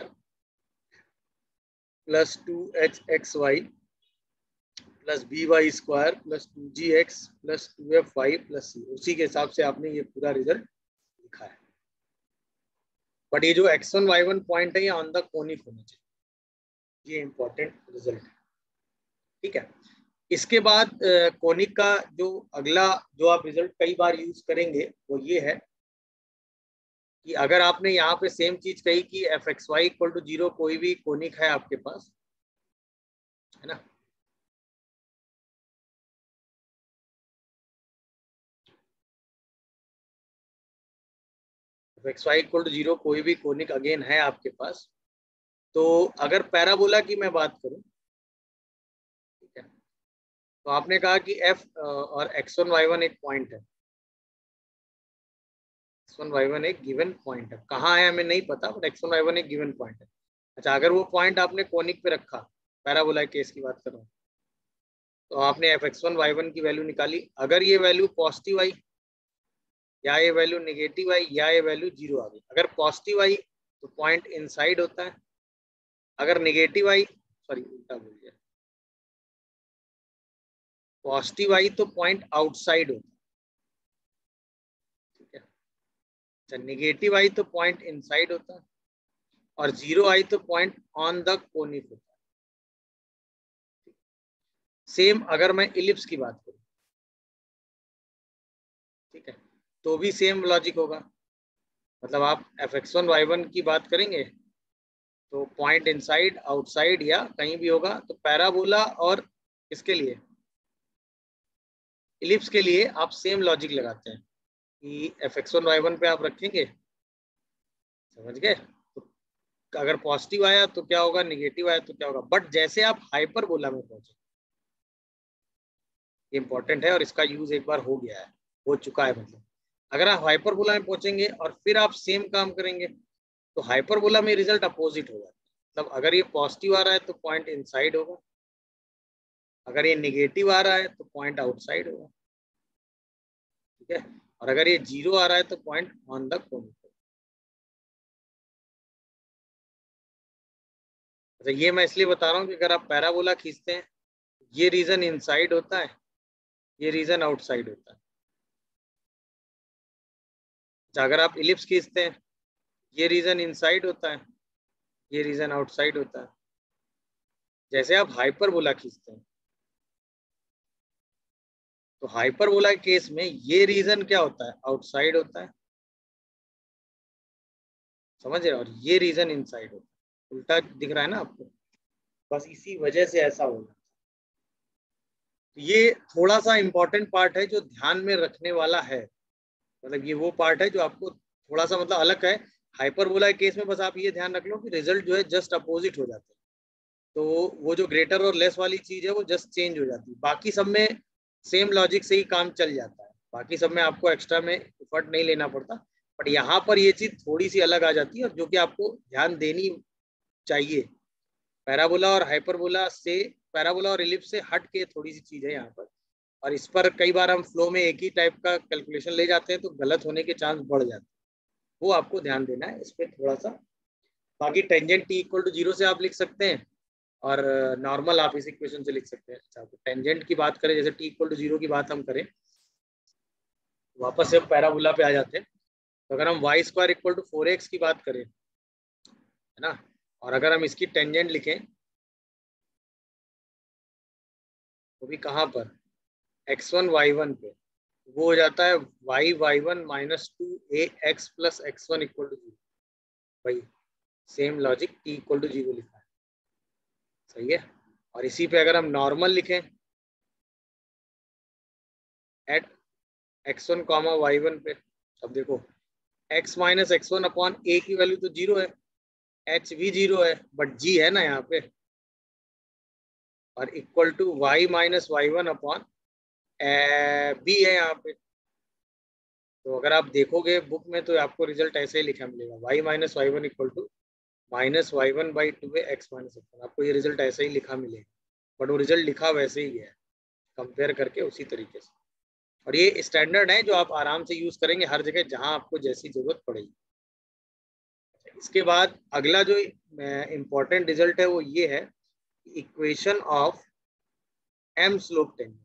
plus two H x Y plus B Y square plus two ji x plus two F Y plus c, उसी के हिसाब से आपने ये पूरा रिजल्ट लिखा है। बट ये जो x one y one point है ये ऑन द कोनिक होना चाहिए, ये इंपॉर्टेंट रिजल्ट है। ठीक है, इसके बाद कोनिक का जो अगला जो आप रिजल्ट कई बार यूज करेंगे वो ये है कि अगर आपने यहाँ पे सेम चीज कही कि f x y equal to zero कोई भी कोनिक है आपके पास, है ना, f x y equal to zero कोई भी कोनिक अगेन है आपके पास, तो अगर पैराबोला की मैं बात करूं, ठीक है, तो आपने कहा कि एफ और एक्स वन वाई वन एक पॉइंट है, एक्स वन वाई वन एक गिवन पॉइंट है, कहाँ है हमें नहीं पता, but x one y one एक गिवन पॉइंट है। अच्छा, अगर वो पॉइंट आपने कोनिक पे रखा, पैराबोला केस की बात कर रहा हूँ, तो आपने f x one y one की वैल्यू निकाली, अगर ये वैल्यू पॉजिटिव आई या ये वैल्यू नेगेटिव आई या ये वैल्यू जीरो आ गई, अगर पॉजिटिव आई तो पॉइंट इनसाइड होता है, अगर नेगेटिव आई, सॉरी उल्टा बोल गया, पॉजिटिव आई तो पॉइंट आउटसाइड होता है, ठीक है। अच्छा, नेगेटिव आई तो पॉइंट इनसाइड होता है, और जीरो आई तो पॉइंट ऑन द कोनिक होता है। सेम अगर मैं इलिप्स की बात करूं, ठीक है, तो भी सेम लॉजिक होगा, मतलब आप f x one y one की बात करेंगे तो पॉइंट इनसाइड आउटसाइड या कहीं भी होगा, तो पैराबोला और इसके लिए इलिप्स के लिए आप सेम लॉजिक लगाते हैं कि f x one y one पे आप रखेंगे, समझ गए, तो अगर पॉजिटिव आया तो क्या होगा, नेगेटिव आया तो क्या होगा, बट जैसे आप हाइपरबोला में पहुंचे, ये इंपॉर्टेंट है और इसका यूज एक बार हो गया है, हो चुका है, मतलब अगर आप हाइपरबोला में पहुंचेंगे और फिर आप सेम काम करेंगे तो हाइपरबोला में रिजल्ट अपोजिट होगा, मतलब अगर ये पॉजिटिव आ रहा है तो पॉइंट इनसाइड होगा, अगर ये नेगेटिव आ रहा है तो पॉइंट आउटसाइड होगा, ठीक है, और अगर ये जीरो आ रहा है तो पॉइंट ऑन द कोनिक होगा। अच्छा, ये मैं इसलिए बता रहा हूँ कि अगर आप पैराबोला खींचते हैं, ये रीजन इनसाइड होता है, ये रीजन आउटसाइड होता है। अगर आप इलिप्स खींचते हैं, ये रीजन इनसाइड होता है, ये रीजन आउटसाइड होता है। जैसे आप हाइपरबोला खींचते हैं, तो हाइपरबोला के केस में ये रीजन क्या होता है, आउटसाइड होता है, समझ रहे, और ये रीजन इनसाइड होता है। उल्टा दिख रहा है ना आपको, बस इसी वजह से ऐसा होगा। तो ये थोड़ा सा इंपॉर्टेंट पार्ट है जो ध्यान में रखने वाला है, मतलब ये वो पार्ट है जो आपको थोड़ा सा मतलब अलग है। हाइपरबोला के केस में बस आप ये ध्यान रख लो कि रिजल्ट जो है जस्ट अपोजिट हो जाते हैं, तो वो जो ग्रेटर और लेस वाली चीज है वो जस्ट चेंज हो जाती है, बाकी सब में सेम लॉजिक से ही काम चल जाता है, बाकी सब में आपको एक्स्ट्रा में एफर्ट नहीं लेना पड़ता, बट यहाँ पर ये चीज थोड़ी सी अलग आ जाती है, और जो कि आपको ध्यान देनी चाहिए। पैराबोला और हाइपरबोला से, पैराबोला और इलिप्स से हट के थोड़ी सी चीज है यहाँ पर, और इस पर कई बार हम फ्लो में एक ही टाइप का कैलकुलेशन ले जाते हैं तो गलत होने के चांस बढ़ जाते हैं, वो आपको ध्यान देना है इस पर थोड़ा सा। बाकी tangent t equal to zero से आप लिख सकते हैं, और नॉर्मल आप इस इक्वेशन से लिख सकते हैं। अच्छा, तो टेंजेंट की बात करें, जैसे टी इक्वल टू जीरो की बात हम करें, वापस से पैराबोला पे आ जाते हैं, तो अगर हम y square equal to four x की बात करें, है ना, और अगर हम इसकी टेंजेंट लिखें, वो भी कहाँ पर, एक्स वन वाई वन पे, वो हो जाता है y y one minus two a x plus x one equal to zero. भाई same logic, t equal to zero लिखा है, सही है। और इसी पे अगर हम नॉर्मल लिखें, at x one comma y one पे, अब देखो x minus x one upon a की वैल्यू तो जीरो है, h भी जीरो है, बट g है ना यहाँ पे, और equal to y minus y one upon b है यहाँ पे। तो अगर आप देखोगे बुक में तो आपको रिजल्ट ऐसे ही लिखा मिलेगा, y minus y one equal to minus y one by two है एक्स माइनस एक्स वन, आपको ये रिजल्ट ऐसे ही लिखा मिलेगा, बट वो रिजल्ट लिखा वैसे ही है, कंपेयर करके उसी तरीके से। और ये स्टैंडर्ड है जो आप आराम से यूज करेंगे हर जगह जहां आपको जैसी जरूरत पड़ेगी। इसके बाद अगला जो इम्पोर्टेंट रिजल्ट है वो ये है, equation of m slope tangent.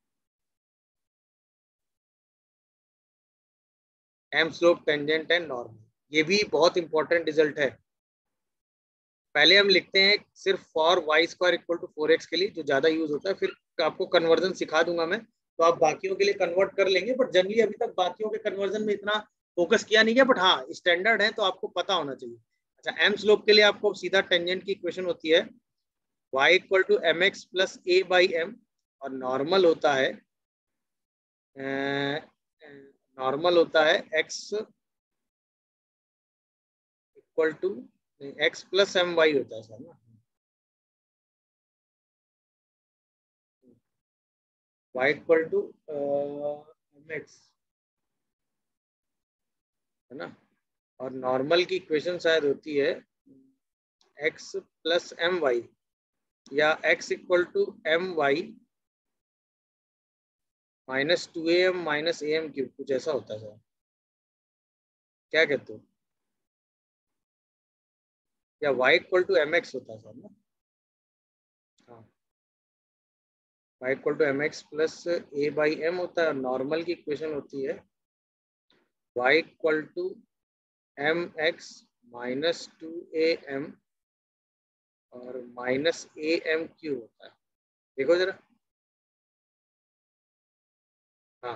M slope tangent and normal, ये भी बहुत इंपॉर्टेंट रिजल्ट है। पहले हम लिखते हैं सिर्फ for y square equal to four x के लिए, जो ज्यादा यूज होता है, फिर आपको कन्वर्जन सिखा दूंगा मैं, तो आप बाकियों के लिए कन्वर्ट कर लेंगे। बट जनरली अभी तक बाकियों के कन्वर्जन में इतना फोकस किया नहीं गया, बट हाँ स्टैंडर्ड है तो आपको पता होना चाहिए। अच्छा, एम स्लोप के लिए आपको सीधा टेंजेंट की इक्वेशन होती है y equal to m x plus a by m, और नॉर्मल होता है नॉर्मल होता है x equal to x plus m y होता है सर ना, y equal to m x है ना, और नॉर्मल की इक्वेशन शायद होती है x प्लस एम वाई या x equal to m y minus two a m minus a m cube, कुछ ऐसा होता है सर, क्या कहते हो? या y equal to m x होता है सर ना, हाँ y equal to m x plus a by m होता है। नॉर्मल की इक्वेशन होती है y equal to m x minus two a m और माइनस ए एम क्यू होता है। देखो जरा, हाँ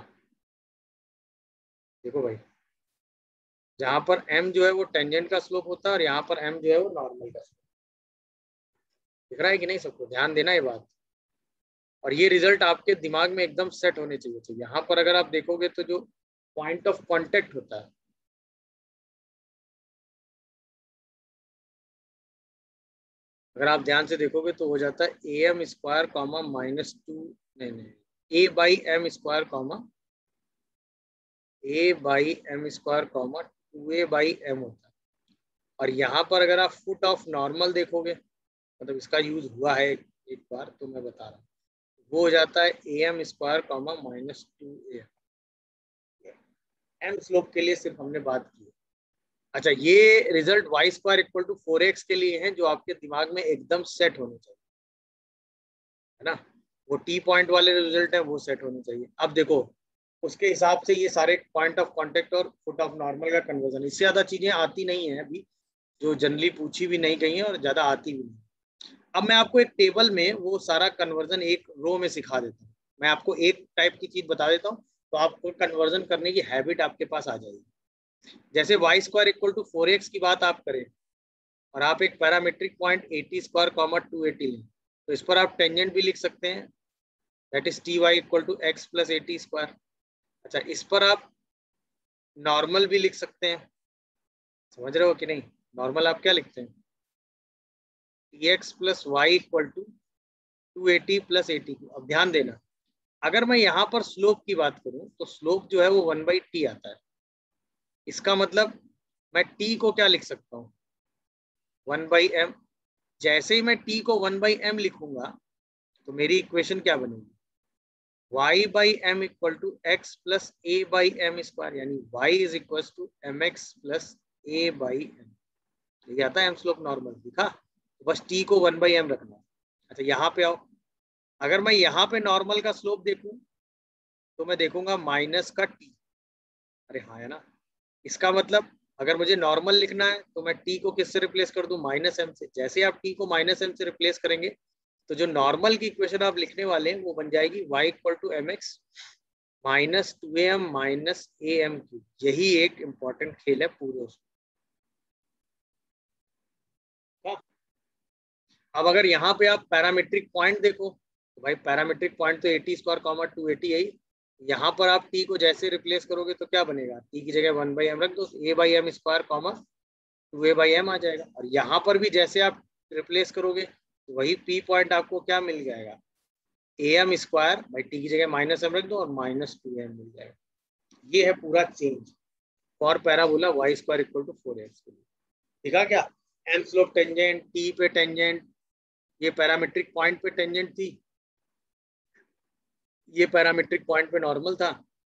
देखो भाई, जहां पर m जो है वो टेंजेंट का स्लोप होता है और यहाँ पर m जो है वो नॉर्मल का स्लोप। दिख रहा है कि नहीं सबको? ध्यान देना ये बात। और ये रिजल्ट आपके दिमाग में एकदम सेट होने चाहिए। तो यहाँ पर अगर आप देखोगे तो जो पॉइंट ऑफ कांटेक्ट होता है, अगर आप ध्यान से देखोगे तो हो जाता है a m square comma minus two, नहीं नहीं a by m square comma a by m square comma two a by m होता है। और यहाँ पर अगर आप फुट ऑफ नॉर्मल देखोगे, मतलब इसका यूज हुआ है एक बार तो मैं बता रहा हूँ, वो हो जाता है a m square comma minus two a m slope के लिए सिर्फ हमने बात की। अच्छा, ये result y square equal to four x के लिए है, जो आपके दिमाग में एकदम सेट होने चाहिए, है ना। वो टी पॉइंट वाले रिजल्ट है वो सेट होने चाहिए। अब देखो उसके हिसाब से ये सारे पॉइंट ऑफ कांटेक्ट और फुट ऑफ नॉर्मल का कन्वर्जन, इससे ज्यादा चीजें आती नहीं है अभी, जो जनरली पूछी भी नहीं गई है और ज्यादा आती भी नहीं। अब मैं आपको एक टेबल में वो सारा कन्वर्जन एक रो में सिखा देता हूँ। मैं आपको एक टाइप की चीज बता देता हूँ तो आपको कन्वर्जन करने की हैबिट आपके पास आ जाएगी। जैसे y square equal to four x की बात आप करें और आप एक parametric point a t square comma two a t लें, तो इस पर आप टेंजेंट भी लिख सकते हैं, that is t y equal to x plus a t square. अच्छा, इस पर आप नॉर्मल भी लिख सकते हैं, समझ रहे हो कि नहीं? नॉर्मल आप क्या लिखते हैं, t x plus y equal to two a t plus a t. अब ध्यान देना, अगर मैं यहाँ पर स्लोप की बात करूं तो स्लोप जो है वो वन बाई टी आता है। इसका मतलब मैं टी को क्या लिख सकता हूँ, वन बाई एम। जैसे ही मैं टी को वन बाई एम लिखूंगा तो मेरी इक्वेशन क्या बनेगी, y by m equal to x plus a by m square, यानी y is equal to m x plus a by m. ये आता है एम स्लोप नॉर्मल, दिखा? तो बस t को वन बाई एम रखना। अच्छा, यहाँ पे आओ, अगर मैं यहाँ पे नॉर्मल का स्लोप देखूं तो मैं देखूंगा माइनस का t। अरे हाँ है ना, इसका मतलब अगर मुझे नॉर्मल लिखना है तो मैं t को किससे रिप्लेस कर दूं, माइनस एम से। जैसे आप t को माइनस एम से रिप्लेस करेंगे तो जो नॉर्मल की इक्वेशन आप लिखने वाले हैं वो बन जाएगी y equal to m x minus two a m minus a m cube. यही एक इंपॉर्टेंट खेल है पूरे उसमें। अब अगर यहाँ पे आप पैरामीट्रिक पॉइंट देखो तो भाई पैरामीट्रिक पॉइंट तो a t square comma two a t है। यहाँ पर आप t को जैसे रिप्लेस करोगे तो क्या बनेगा, t की जगह वन बाई एम रख दो, a by m square comma two a by m आ जाएगा। और यहाँ पर भी जैसे आप रिप्लेस करोगे तो वही p पॉइंट आपको क्या मिल जाएगा, a m square by t की जगह माइनस एम रख दो और माइनस टू एम मिल जाएगा। ये है पूरा change for parabola y square equal to four x के लिए। दिखा क्या, एम स्लोप टेंजेंट, टी पे टेंजेंट, ये पैरामीट्रिक पॉइंट पे टेंजेंट थी, ये पैरामीट्रिक पॉइंट पे नॉर्मल था,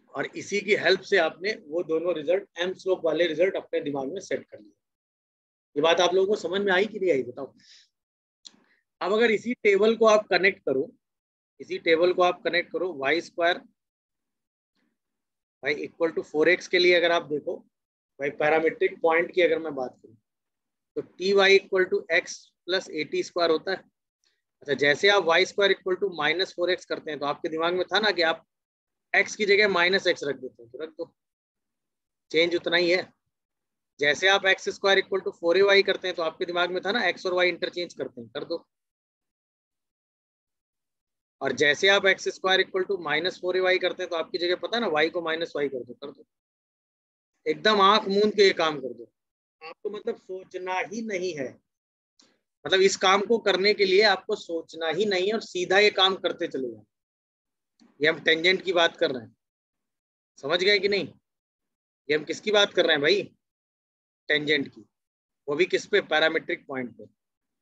और इसी की हेल्प से आपने वो दोनों रिजल्ट एम स्लोप वाले रिजल्ट अपने दिमाग में सेट कर लिए। ये बात आप लोगों को समझ में आई कि नहीं आई बताओ। अब अगर इसी टेबल को आप कनेक्ट करो, इसी टेबल को आप कनेक्ट करो वाई स्क्वायर भाई इक्वल टू फोर एक्स के लिए अगर आप देखो भाई पैरामीट्रिक पॉइंट की अगर मैं बात करूं तो t y equal to x plus a t square होता है। अच्छा, जैसे आप y square equal to minus four x करते हैं तो आपके दिमाग में था ना कि आप एक्स की जगह माइनस एक्स रख देते हैं, तो रख दो, चेंज उतना ही है। जैसे आप x square equal to four a y करते हैं तो आपके दिमाग में था ना एक्स और वाई इंटरचेंज करते हैं, कर दो। और जैसे आप x square equal to minus four a y करते हैं तो आपकी जगह पता है ना वाई को माइनस वाई कर दो, कर दो। एकदम आंख मूंद के ये काम कर दो, आपको मतलब सोचना ही नहीं है। मतलब इस काम को करने के लिए आपको सोचना ही नहीं है और सीधा ये काम करते चले जाओ। ये हम टेंजेंट की बात कर रहे हैं, समझ गए कि नहीं। ये हम किसकी बात कर रहे हैं भाई, टेंजेंट की, वो भी किस पे, पैरामीट्रिक पॉइंट पे।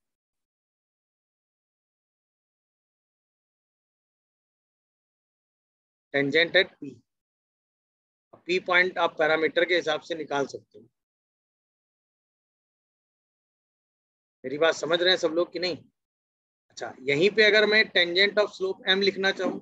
Tangent at p, p point आप पैरामीटर के हिसाब से निकाल सकते हो। मेरी बात समझ रहे हैं सब लोग कि नहीं। अच्छा, यहीं पे अगर मैं टेंजेंट ऑफ स्लोप एम लिखना चाहूं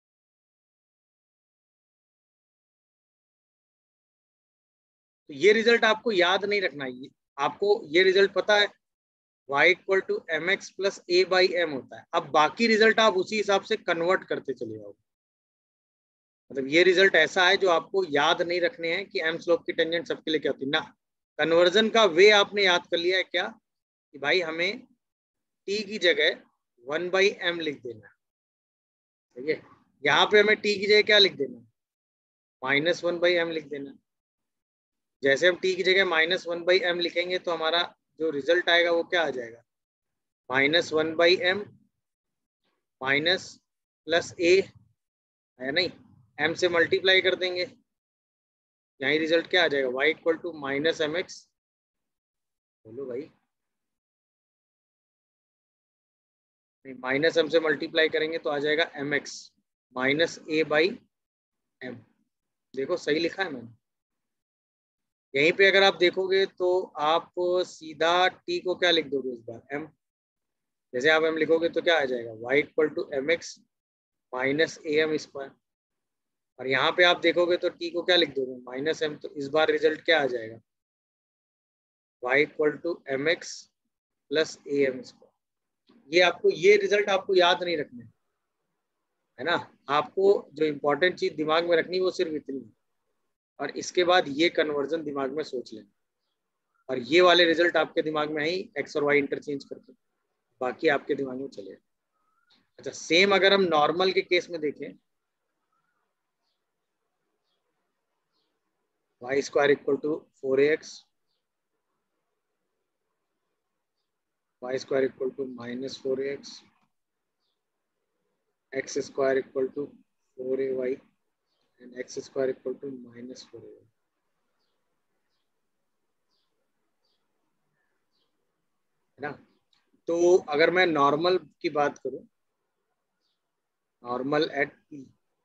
तो ये रिजल्ट आपको याद नहीं रखना है, आपको ये रिजल्ट पता है y equal to m x plus a by m होता है। अब बाकी रिजल्ट आप उसी हिसाब से कन्वर्ट करते चले जाओ। मतलब ये रिजल्ट ऐसा है जो आपको याद नहीं रखने हैं कि एम स्लोप की टेंजेंट सबके लिए क्या होती है ना। कन्वर्जन का वे आपने याद कर लिया है क्या, कि भाई हमें t की जगह वन बाई एम लिख देना है, ठीक है। यहाँ पे हमें t की जगह क्या लिख देना है, माइनस वन बाई एम लिख देना है। जैसे हम t की जगह माइनस वन बाई एम लिखेंगे तो हमारा जो रिजल्ट आएगा वो क्या आ जाएगा, minus one by m minus plus a है नहीं, m से मल्टीप्लाई कर देंगे, यही रिजल्ट क्या आ जाएगा, y equal to minus m x. बोलो भाई, माइनस एम से मल्टीप्लाई करेंगे तो आ जाएगा m x minus a by m. देखो सही लिखा है मैंने। यहीं पे अगर आप देखोगे तो आप सीधा t को क्या लिख दोगे इस बार, m। जैसे आप m लिखोगे तो क्या आ जाएगा, y equal to m x minus a m square. और यहाँ पे आप देखोगे तो t को क्या लिख दोगे, माइनस एम। तो इस बार रिजल्ट क्या आ जाएगा, y equal to m x plus a m square. ये आपको, ये रिजल्ट आपको याद नहीं रखना है, है ना। आपको जो इंपॉर्टेंट चीज दिमाग में रखनी है वो सिर्फ इतनी है, और इसके बाद ये कन्वर्जन दिमाग में सोच लें, और ये वाले रिजल्ट आपके दिमाग में ही एक्स और वाई इंटरचेंज करके बाकी आपके दिमाग में चले। अच्छा, सेम अगर हम नॉर्मल के केस में देखें, y square equal to four x y square equal to minus four x x square equal to four a y and x square equal to minus four a y, है ना। तो अगर मैं नॉर्मल की बात करूं, नॉर्मल एट पी,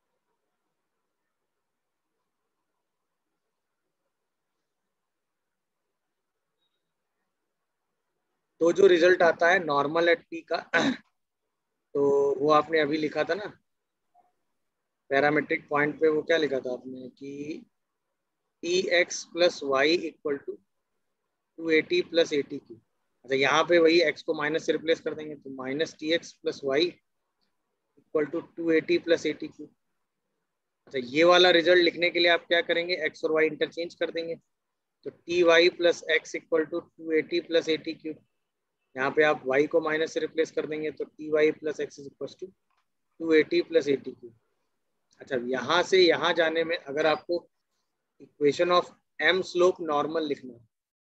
तो जो रिजल्ट आता है नॉर्मल एट पी का तो वो आपने अभी लिखा था ना पैरामीट्रिक पॉइंट पे, वो क्या लिखा था आपने कि t x plus y equal to two a t plus a t cube. अच्छा, यहाँ पे वही x को माइनस से रिप्लेस कर देंगे तो minus t x plus y equal to two a t plus a t cube. अच्छा, ये वाला रिजल्ट लिखने के लिए आप क्या करेंगे, x और y इंटरचेंज कर देंगे, तो t y plus x equal to two a t plus a t cube. यहाँ पे आप y को माइनस से रिप्लेस कर देंगे तो t y plus x equal to two a t plus a t cube. अच्छा, यहाँ से यहाँ जाने में अगर आपको equation of m slope normal लिखना है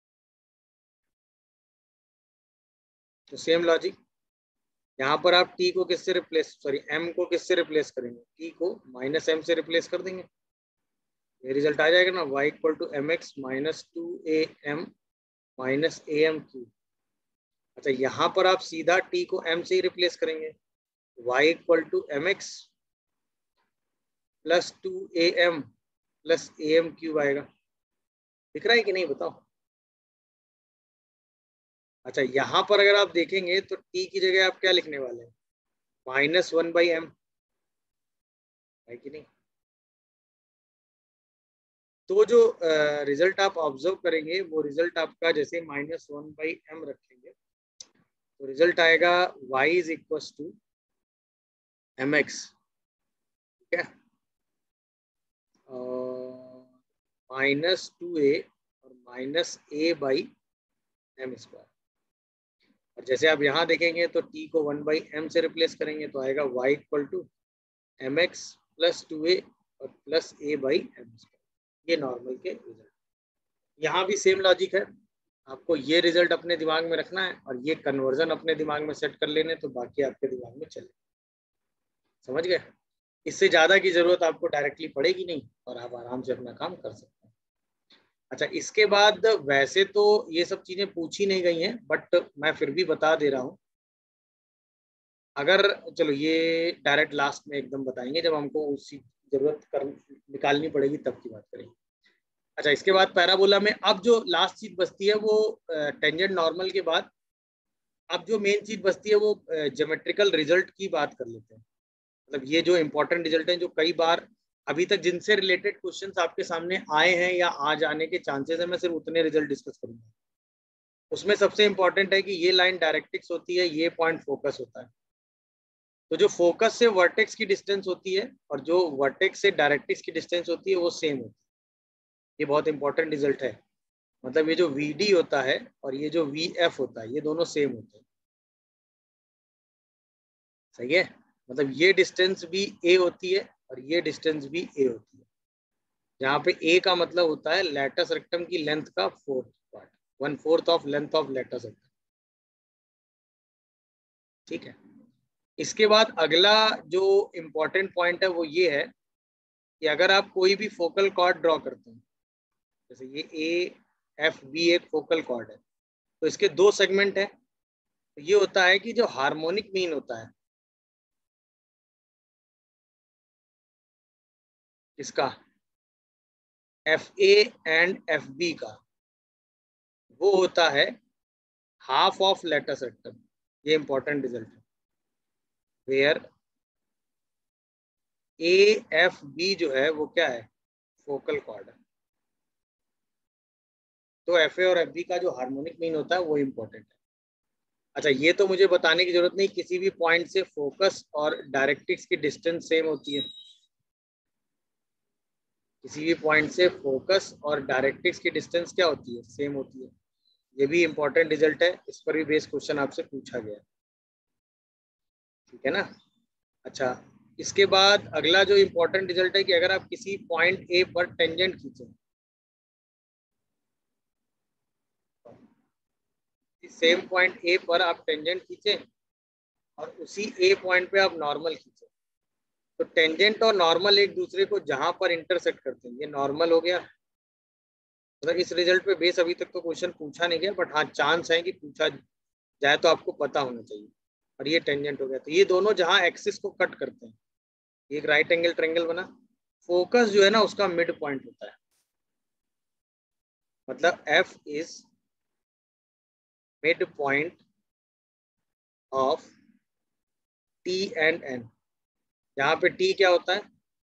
तो सेम लॉजिक, यहाँ पर आप t को किससे रिप्लेस, सॉरी m को किससे रिप्लेस करेंगे, t को माइनस m से रिप्लेस कर देंगे, ये रिजल्ट आ जाएगा ना, y equal to m x minus two a m minus a m cube. अच्छा, यहाँ पर आप सीधा t को m से ही रिप्लेस करेंगे, y equal to m x plus two a m plus a m cube आएगा। दिख रहा है कि नहीं बताओ। अच्छा, यहाँ पर अगर आप देखेंगे तो टी की जगह आप क्या लिखने वाले हैं, माइनस वन बाई एम, है कि नहीं। तो जो रिजल्ट आप ऑब्जर्व करेंगे वो रिजल्ट आपका जैसे माइनस वन बाई एम रखेंगे तो रिजल्ट आएगा y is equal to m x, ठीक है, माइनस टू ए और minus a by m square. और जैसे आप यहाँ देखेंगे तो t को वन बाई एम से रिप्लेस करेंगे तो आएगा y equal to m x plus two a और plus a by m square. ये नॉर्मल के रिजल्ट। यहाँ भी सेम लॉजिक है, आपको ये रिजल्ट अपने दिमाग में रखना है और ये कन्वर्जन अपने दिमाग में सेट कर लेने, तो बाकी आपके दिमाग में चले। समझ गए। इससे ज़्यादा की ज़रूरत आपको डायरेक्टली पड़ेगी नहीं और आप आराम से अपना काम कर सकते हैं। अच्छा, इसके बाद वैसे तो ये सब चीज़ें पूछी नहीं गई हैं, बट मैं फिर भी बता दे रहा हूँ। अगर चलो ये डायरेक्ट लास्ट में एकदम बताएंगे जब हमको उसकी ज़रूरत कर निकालनी पड़ेगी तब की बात करेंगे। अच्छा, इसके बाद पैराबोला में अब जो लास्ट चीज बचती है वो टेंजेंट नॉर्मल के बाद अब जो मेन चीज बचती है वो ज्योमेट्रिकल रिजल्ट की बात कर लेते हैं। मतलब ये जो इंपॉर्टेंट रिजल्ट हैं जो कई बार अभी तक जिनसे रिलेटेड क्वेश्चंस आपके सामने आए हैं या आ जाने के चांसेस है, मैं सिर्फ उतने रिजल्ट डिस्कस करूंगा। उसमें सबसे इंपॉर्टेंट है कि ये लाइन डायरेक्ट्रिक्स होती है, ये पॉइंट फोकस होता है। तो जो फोकस से वर्टेक्स की डिस्टेंस होती है और जो वर्टेक्स से डायरेक्ट्रिक्स की डिस्टेंस होती है वो सेम होती है। ये बहुत इंपॉर्टेंट रिजल्ट है। मतलब ये जो वी डी होता है और ये जो वी एफ होता है ये दोनों सेम होते हैं। सही है। मतलब ये डिस्टेंस भी ए होती है और ये डिस्टेंस भी ए होती है, जहाँ पे ए का मतलब होता है लैटस रेक्टम की लेंथ का fourth part, one fourth of length of latus rectum. ठीक है। इसके बाद अगला जो इम्पोर्टेंट पॉइंट है वो ये है कि अगर आप कोई भी फोकल कॉर्ड ड्रॉ करते हैं, जैसे ये ए एफ बी एक फोकल कॉर्ड है, तो इसके दो सेगमेंट है। तो ये होता है कि जो हार्मोनिक मीन होता है इसका f a and f b का, वो होता है हाफ ऑफ लैटस रेक्टम। ये इंपॉर्टेंट रिजल्ट है, वेयर ए एफ बी जो है वो क्या है, फोकल कॉर्ड है। तो एफ ए और एफ बी का जो हार्मोनिक मीन होता है वो इंपॉर्टेंट है। अच्छा, ये तो मुझे बताने की जरूरत नहीं, किसी भी पॉइंट से फोकस और डायरेक्ट्रिक्स की डिस्टेंस सेम होती है। किसी भी पॉइंट से फोकस और डायरेक्ट्रिक्स की डिस्टेंस क्या होती है, सेम होती है। ये भी इंपॉर्टेंट रिजल्ट है, इस पर भी बेस क्वेश्चन आपसे पूछा गया। ठीक है ना। अच्छा, इसके बाद अगला जो इंपॉर्टेंट रिजल्ट है कि अगर आप किसी पॉइंट ए पर टेंजेंट खींचें, सेम पॉइंट ए पर आप टेंजेंट खींचें और उसी ए पॉइंट पे आप नॉर्मल खींचें, तो टेंजेंट और नॉर्मल एक दूसरे को जहां पर इंटरसेक्ट करते हैं ये नॉर्मल हो गया। मतलब इस रिजल्ट पे बेस अभी तक तो क्वेश्चन पूछा नहीं गया, बट हाँ चांस है कि पूछा जाए, तो आपको पता होना चाहिए। और ये टेंजेंट हो गया, तो ये दोनों जहां एक्सिस को कट करते हैं, एक राइट एंगल ट्रायंगल बना। फोकस जो है ना उसका मिड पॉइंट होता है। मतलब f is mid point of t and n. यहाँ पे टी क्या होता है,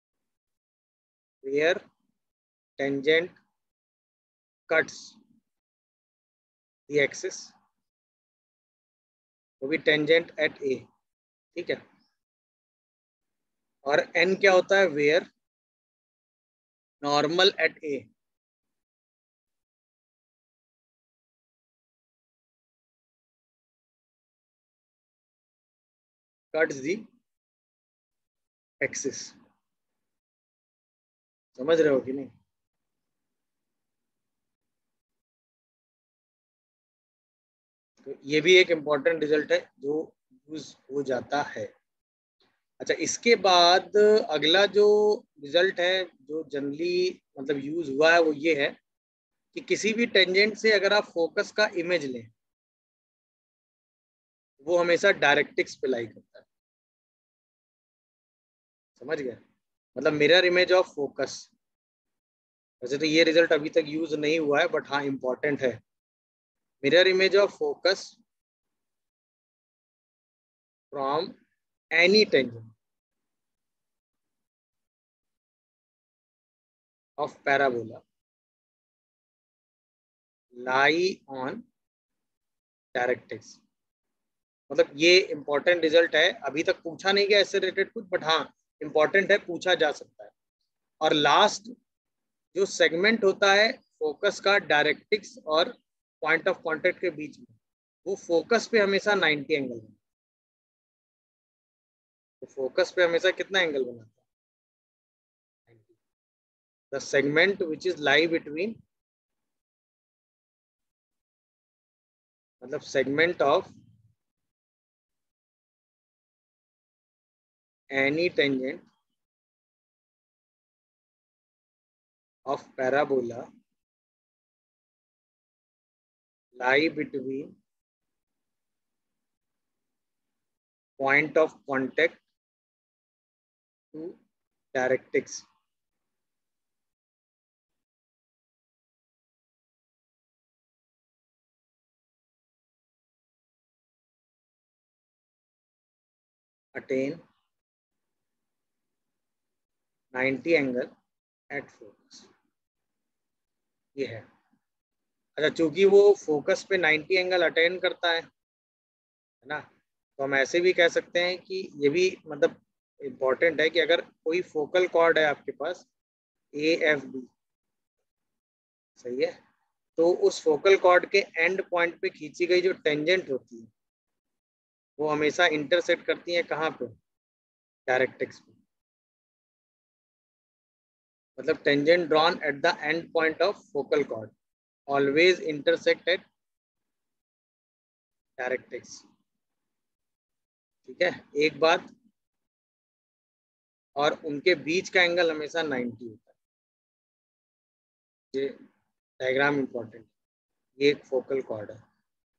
where tangent cuts the axis, वो भी टेंजेंट एट ए। ठीक है। और एन क्या होता है, where normal at a. Cuts the axis. समझ रहे हो कि नहीं। तो ये भी एक इम्पॉर्टेंट रिजल्ट है जो यूज हो जाता है। अच्छा, इसके बाद अगला जो रिजल्ट है जो जनरली मतलब यूज हुआ है वो ये है कि किसी भी टेंजेंट से अगर आप फोकस का इमेज लें, वो हमेशा डायरेक्ट्रिक्स पे लाई करता है। समझ गए। मतलब मिरर इमेज ऑफ फोकस, वैसे तो ये रिजल्ट अभी तक यूज नहीं हुआ है, बट हाँ इंपॉर्टेंट है। Mirror image of focus from any tangent of parabola lie on directrix. मतलब ये इंपॉर्टेंट रिजल्ट है, अभी तक पूछा नहीं गया इससे रिलेटेड कुछ, बट हाँ इंपॉर्टेंट है, पूछा जा सकता है। और लास्ट जो सेगमेंट होता है फोकस का डायरेक्ट्रिक्स और पॉइंट ऑफ कांटेक्ट के बीच में, वो फोकस पे हमेशा नाइंटी एंगल है। तो फोकस पे हमेशा कितना एंगल बनाता है? The segment which is lie between, मतलब segment of any tangent of parabola lie between point of contact to directrix. Attain ninety angle at focus. ये है। अच्छा, चूंकि वो फोकस पे नाइंटी एंगल अटेन करता है है ना, तो हम ऐसे भी कह सकते हैं कि ये भी मतलब इम्पोर्टेंट है कि अगर कोई फोकल कॉर्ड है आपके पास ए एफ बी, सही है, तो उस फोकल कॉर्ड के एंड पॉइंट पे खींची गई जो टेंजेंट होती है वो हमेशा इंटरसेक्ट करती है कहाँ पे? डायरेक्ट्रिक्स पे। मतलब tangent drawn at the end point of focal chord always intersect at directrix. ठीक है, एक बात, और उनके बीच का एंगल हमेशा नाइंटी होता है। ये डायग्राम इंपॉर्टेंट। ये एक फोकल कॉर्ड है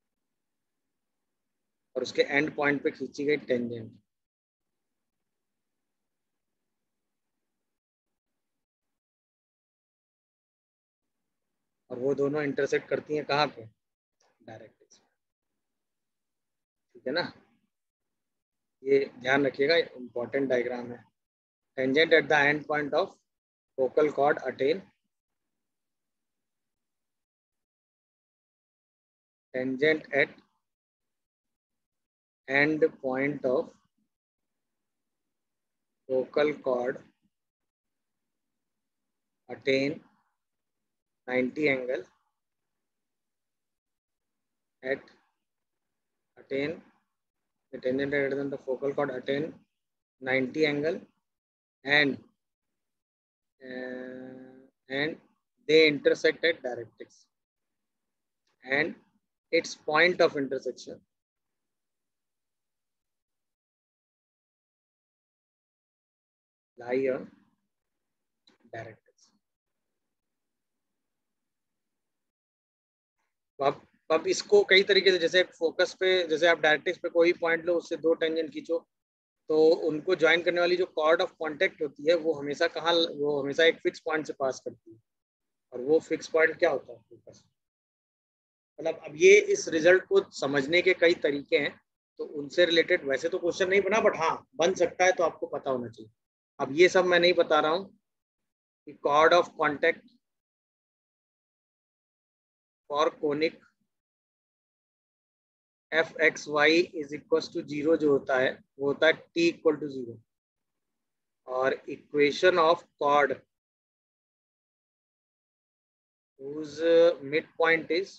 और उसके एंड पॉइंट पे खींची गई टेंजेंट, और वो दोनों इंटरसेक्ट करती हैं कहाँ पे? डायरेक्ट्रिक्स। ठीक है ना, ये ध्यान रखिएगा, इंपॉर्टेंट डायग्राम है। Tangent at the end point of focal chord attain tangent at end point of focal chord attain ninety angle at attain the tangent at the focal chord attain ninety angle and uh, and they intersect at directrix and its point of intersection lie on directrix. तो अब अब इसको कई तरीके से, जैसे फोकस पे, जैसे आप डायरेक्ट्रिक्स पे कोई पॉइंट लो, उससे दो टेंजेंट खींचो, तो उनको ज्वाइन करने वाली जो कॉर्ड ऑफ कांटेक्ट होती है वो हमेशा कहाँ, वो हमेशा एक फिक्स पॉइंट से पास करती है, और वो फिक्स पॉइंट क्या होता है? फोकस। मतलब अब ये इस रिजल्ट को समझने के कई तरीके हैं, तो उनसे रिलेटेड वैसे तो क्वेश्चन नहीं बना, बट हाँ बन सकता है, तो आपको पता होना चाहिए। अब ये सब मैं नहीं बता रहा हूँ कि chord of contact for conic f x y is equal to zero जो होता है वो होता है टी इक्वल टू जीरो, और equation of chord whose midpoint is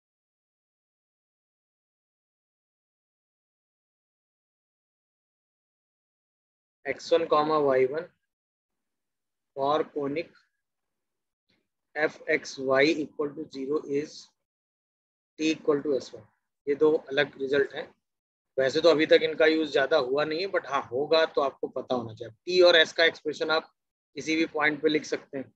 x one comma y one for conic f x y equal to zero is t equal to s one. ये दो अलग रिजल्ट हैं। वैसे तो अभी तक इनका यूज ज्यादा हुआ नहीं है, बट हाँ होगा तो आपको पता होना चाहिए। टी और एस का एक्सप्रेशन आप किसी भी पॉइंट पे लिख सकते हैं,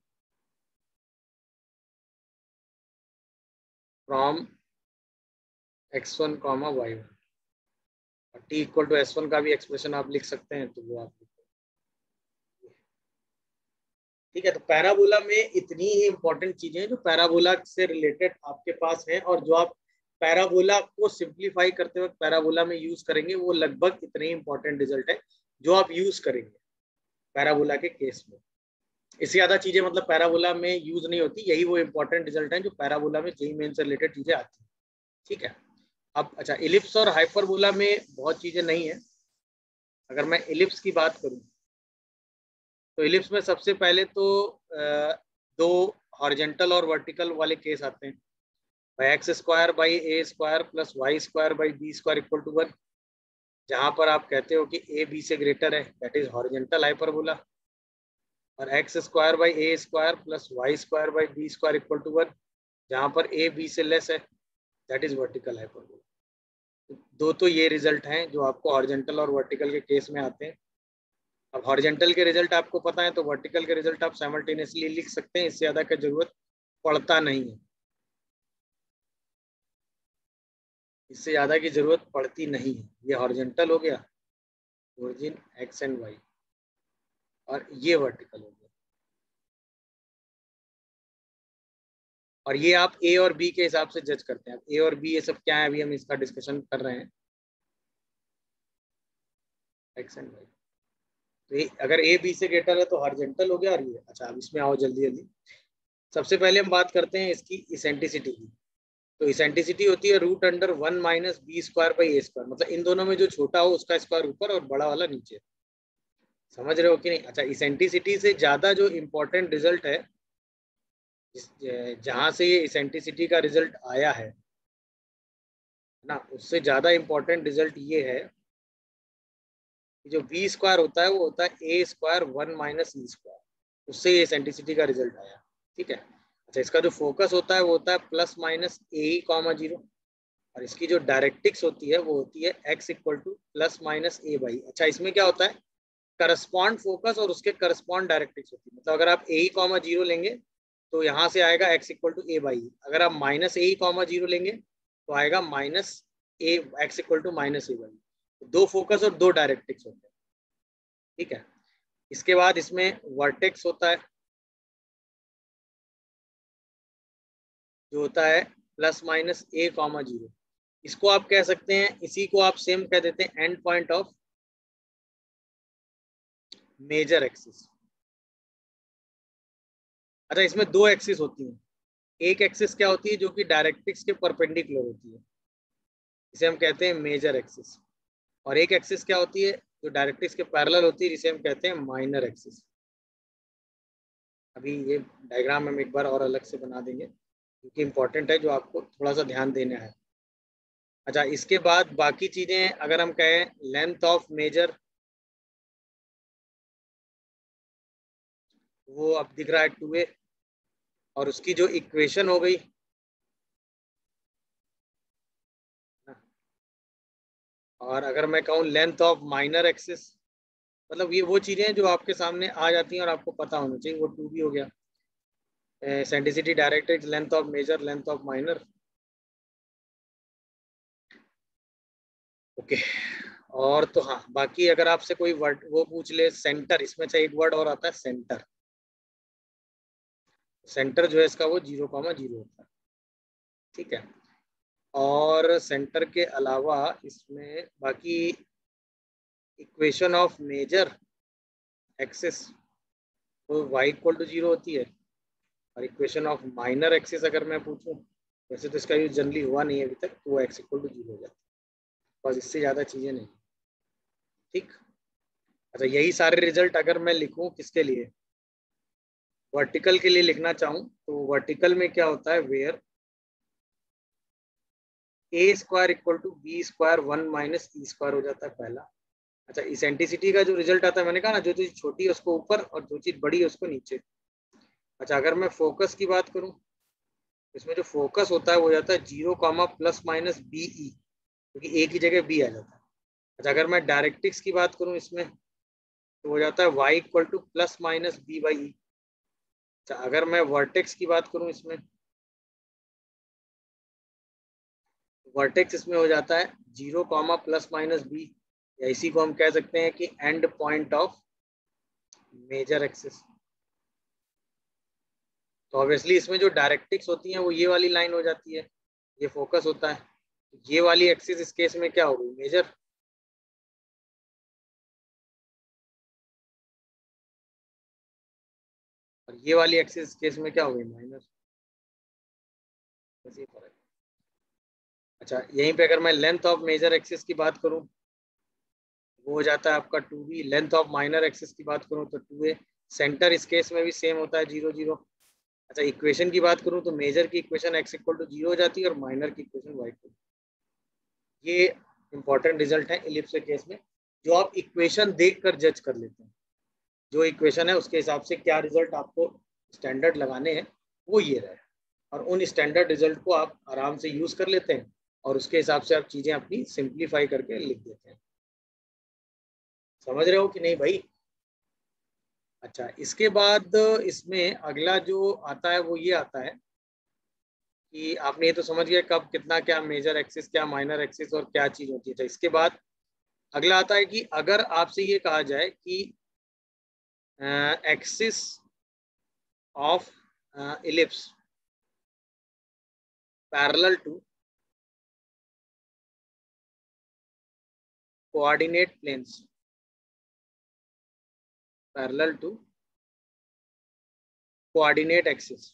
from x one comma y one, और t equal to s one का भी एक्सप्रेशन आप लिख सकते हैं, तो वो आप ठीक है, तो पैराबोला में इतनी ही इंपॉर्टेंट चीजें हैं जो पैराबोला से रिलेटेड आपके पास हैं, और जो आप पैराबोला को सिंप्लीफाई करते वक्त पैराबोला में यूज करेंगे वो लगभग इतने ही इंपॉर्टेंट रिजल्ट है जो आप यूज करेंगे पैराबोला के केस में। इससे ज्यादा चीजें मतलब पैराबोला में यूज नहीं होती, यही वो इंपॉर्टेंट रिजल्ट है जो पैराबोला में जेई मेन से रिलेटेड चीजें आती हैं। ठीक है, अब अच्छा इलिप्स और हाइपरबोला में बहुत चीजें नहीं है। अगर मैं इलिप्स की बात करूं तो इलिप्स में सबसे पहले तो दो हॉरिजेंटल और वर्टिकल वाले केस आते हैं, x square by a square plus y square by b square equal to one, जहां पर आप कहते हो कि ए बी से ग्रेटर है, दैट इज हॉरिजेंटल हाइपरबोला, और x square by a square plus y square by b square equal to one, जहां पर ए बी से लेस है, दैट इज वर्टिकल हाइपरबोला। दो तो ये रिजल्ट हैं जो आपको हॉरिजेंटल और वर्टिकल के केस में आते हैं। अब हॉरिजेंटल के रिजल्ट आपको पता है तो वर्टिकल के रिजल्ट आप साइमल्टेनियसली लिख सकते हैं, इससे ज्यादा की जरूरत पड़ता नहीं है, इससे ज्यादा की जरूरत पड़ती नहीं है। ये हॉरिजेंटल हो गया, ओरिजिन एक्स एंड वाई, और ये वर्टिकल हो गया, और ये आप ए और बी के हिसाब से जज करते हैं। ए और बी ये सब क्या है, अभी हम इसका डिस्कशन कर रहे हैं, एक्स एंड वाई। तो ये अगर ए बी से ग्रेटर है तो हॉरिजेंटल हो गया, और ये अच्छा अब इसमें आओ जल्दी जल्दी। सबसे पहले हम बात करते हैं इसकी इसेंट्रिसिटी की। तो इसेंट्रिसिटी होती है root under one minus b square by a square, मतलब इन दोनों में जो छोटा हो उसका स्क्वायर ऊपर और बड़ा वाला नीचे। समझ रहे हो कि नहीं? अच्छा, इसेंट्रिसिटी से ज्यादा जो इम्पोर्टेंट रिजल्ट है, जहां से ये इसेंट्रिसिटी का रिजल्ट आया है ना, उससे ज्यादा इम्पोर्टेंट रिजल्ट ये है कि जो बी स्क्वायर होता है वो होता है a square one minus e square, उससे ये इसेंट्रिसिटी का रिजल्ट आया। ठीक है, अच्छा इसका जो फोकस होता है वो होता है plus minus a comma zero, और इसकी जो डायरेक्टिक्स होती है वो होती है x equal to plus minus a by. अच्छा इसमें क्या होता है, करस्पॉन्ड फोकस और उसके करस्पॉन्ड डायरेक्टिक्स होती है। मतलब अगर आप ए कॉमा जीरो लेंगे तो यहाँ से आएगा x equal to a by, अगर आप माइनस ए कॉमा जीरो लेंगे तो आएगा minus a x equal to minus a by. दो फोकस और दो डायरेक्टिक्स होते हैं। ठीक है, इसके बाद इसमें वर्टेक्स होता है जो होता है plus minus a comma zero, इसको आप कह सकते हैं, इसी को आप सेम कह देते हैं end point of major axis. अच्छा इसमें दो एक्सिस होती हैं, एक एक्सिस क्या होती है जो कि डायरेक्ट्रिक्स के परपेंडिकुलर होती है, इसे हम कहते हैं मेजर एक्सिस, और एक एक्सिस क्या होती है जो डायरेक्ट्रिक्स के पैरेलल होती है, जिसे हम कहते हैं माइनर एक्सिस। अभी ये डायग्राम हम एक बार और अलग से बना देंगे क्योंकि इंपॉर्टेंट है, जो आपको थोड़ा सा ध्यान देना है। अच्छा इसके बाद बाकी चीजें अगर हम कहें, लेंथ ऑफ मेजर वो अब दिख रहा है टू ए, और उसकी जो इक्वेशन हो गई, और अगर मैं कहूँ लेंथ ऑफ माइनर एक्सिस, मतलब ये वो चीजें जो आपके सामने आ जाती हैं और आपको पता होना चाहिए, वो टू बी हो गया। Eccentricity, directrix, length of major, length of minor. Okay, और तो हाँ बाकी अगर आपसे कोई वर्ड वो पूछ ले, सेंटर, इसमें से एक वर्ड और आता है सेंटर। सेंटर जो है इसका वो जीरो कॉमा जीरो होता है। ठीक है, और सेंटर के अलावा इसमें बाकी इक्वेशन ऑफ मेजर एक्सिस वो वाई इक्वल टू जीरो होती है, और इक्वेशन ऑफ माइनर एक्सिस अगर मैं पूछूं, वैसे तो इसका यूज जनरली हुआ नहीं है अभी तक, तो वो एक्स इक्वल टू जीरो हो जाता है, बस इससे ज़्यादा चीज़ें नहीं। ठीक, अच्छा यही सारे रिजल्ट अगर मैं लिखूं किसके लिए, वर्टिकल के लिए लिखना चाहूँ, तो वर्टिकल में क्या होता है, where a square equal to b square one minus e square हो जाता है पहला। अच्छा इसेंट्रिसिटी का जो रिजल्ट आता है, मैंने कहा ना जो चीज छोटी है उसको ऊपर और जो चीज बड़ी है उसको नीचे। अच्छा अगर मैं फोकस की बात करूं, इसमें जो फोकस होता है वो जाता है zero comma plus minus b e, क्योंकि ए की जगह बी आ जाता है। अच्छा अगर मैं डायरेक्ट्रिक्स की बात करूं इसमें, तो हो जाता है y equal to plus minus b by e. अच्छा अगर मैं वर्टेक्स की बात करूं इसमें, वर्टेक्स इसमें हो जाता है zero comma plus minus b, या इसी को हम कह सकते हैं कि end point of major axis. तो ऑब्वियसली इसमें जो डायरेक्ट्रिक्स होती हैं वो ये वाली लाइन हो जाती है, ये फोकस होता है। ये वाली एक्सिस इस केस में क्या होगी, मेजर, और ये वाली एक्सिस इस केस में क्या होगी, माइनर। बस ये फर्क। अच्छा, यहीं पे अगर मैं लेंथ ऑफ मेजर एक्सिस की बात करूं वो हो जाता है आपका two b, length of minor axis की बात करूं तो टू ए, सेंटर इस केस में भी सेम होता है जीरो जीरो। अच्छा, इक्वेशन की बात करूं तो मेजर की equation x equal to zero हो जाती है और माइनर की इक्वेशन वाई इक्वल। ये इंपॉर्टेंट रिजल्ट है इलिप्स के केस में, जो आप इक्वेशन देख कर जज कर लेते हैं। जो इक्वेशन है उसके हिसाब से क्या रिजल्ट आपको स्टैंडर्ड लगाने हैं वो ये रहे, और उन स्टैंडर्ड रिजल्ट को आप आराम से यूज कर लेते हैं और उसके हिसाब से आप चीजें अपनी सिंप्लीफाई करके लिख देते हैं। समझ रहे हो कि नहीं भाई? अच्छा, इसके बाद इसमें अगला जो आता है वो ये आता है कि आपने ये तो समझ गया कब कितना क्या मेजर एक्सिस क्या माइनर एक्सिस और क्या चीज होती है। इसके बाद अगला आता है कि अगर आपसे ये कहा जाए कि axis of ellipse parallel to coordinate planes, parallel to coordinate axis,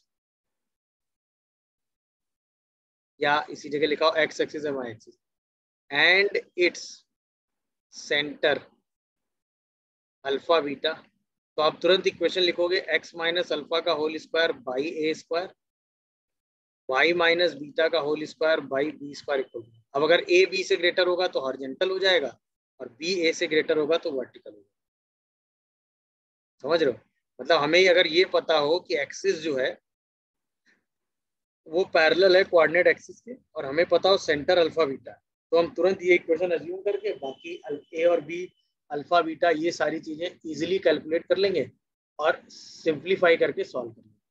या इसी जगह लिखा हो एक्स एक्सिस है y axis, and its centre alpha beta, तो आप तुरंत इक्वेशन लिखोगे एक्स माइनस अल्फा का whole square by a square, y minus beta का whole square by b square equal. अब अगर ए बी से ग्रेटर होगा तो हॉरिजॉन्टल हो जाएगा और बी ए से ग्रेटर होगा तो वर्टिकल होगा। समझ रहे हो? मतलब हमें अगर ये पता हो कि एक्सिस जो है वो पैरेलल है कोऑर्डिनेट एक्सिस के और हमें पता हो सेंटर अल्फा बीटा, तो हम तुरंत ये इक्वेशन अज्यूम करके बाकी ए और बी अल्फा बीटा ये सारी चीजें इजीली कैलकुलेट कर लेंगे और सिंप्लीफाई करके सॉल्व कर लेंगे।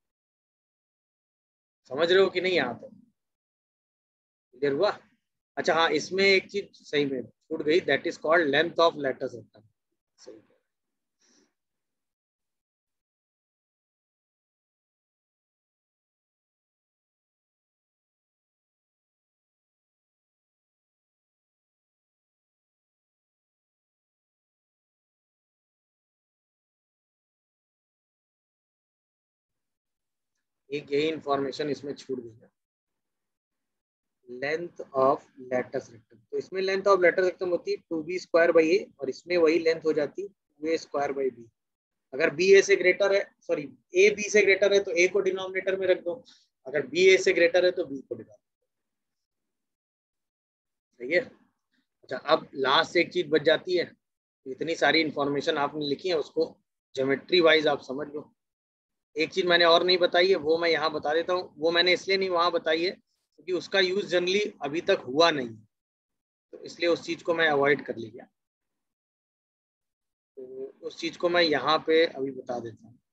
समझ रहे हो कि नहीं? यहाँ पर क्लियर हुआ? अच्छा हाँ, इसमें एक चीज सही में छूट गई, that is called length of latus rectum. सही है। एक यही इंफॉर्मेशन इसमें छूट गई है, लेंथ ऑफ लैटिस रेक्टम। तो इसमें लेंथ ऑफ लैटिस रेक्टम होती है two b square by a और इसमें वही लेंथ हो जाती है two a square by b. अगर बी ए से ग्रेटर है, सॉरी ए बी से ग्रेटर है तो ए को डिनोमिनेटर में रख दो, अगर बी ए से ग्रेटर है तो बी को डिनोमिनेटर। सही है? अच्छा, अब लास्ट एक चीज बच जाती है, इतनी सारी इंफॉर्मेशन आपने लिखी है उसको ज्योमेट्री वाइज आप समझ लो। एक चीज मैंने और नहीं बताई है वो मैं यहाँ बता देता हूँ, वो मैंने इसलिए नहीं वहां बताई है क्योंकि उसका यूज जनरली अभी तक हुआ नहीं, तो इसलिए उस चीज को मैं अवॉइड कर लिया। तो उस चीज को मैं यहाँ पे अभी बता देता हूँ।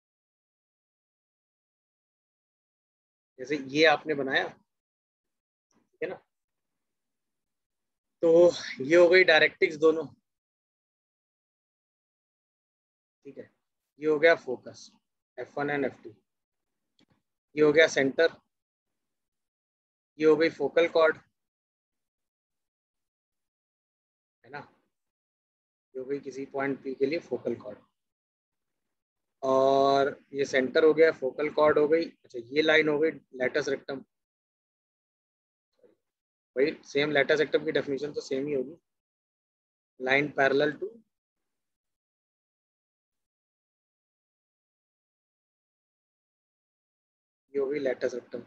जैसे ये आपने बनाया, ठीक है ना, तो ये हो गई डायरेक्ट्रिक्स दोनों, ठीक है। ये हो गया focus F one and F two, ये हो गया सेंटर, ये हो गई फोकल कॉर्ड, है ना, ये हो गई किसी पॉइंट पी के लिए फोकल कॉर्ड, और ये सेंटर हो गया, फोकल कॉर्ड हो गई। अच्छा, ये लाइन हो गई लैटिस रेक्टम, भाई सेम लैटिस रेक्टम की डेफिनेशन तो सेम ही होगी, लाइन पैरेलल टू ये हो गई लैटिस रेक्टम,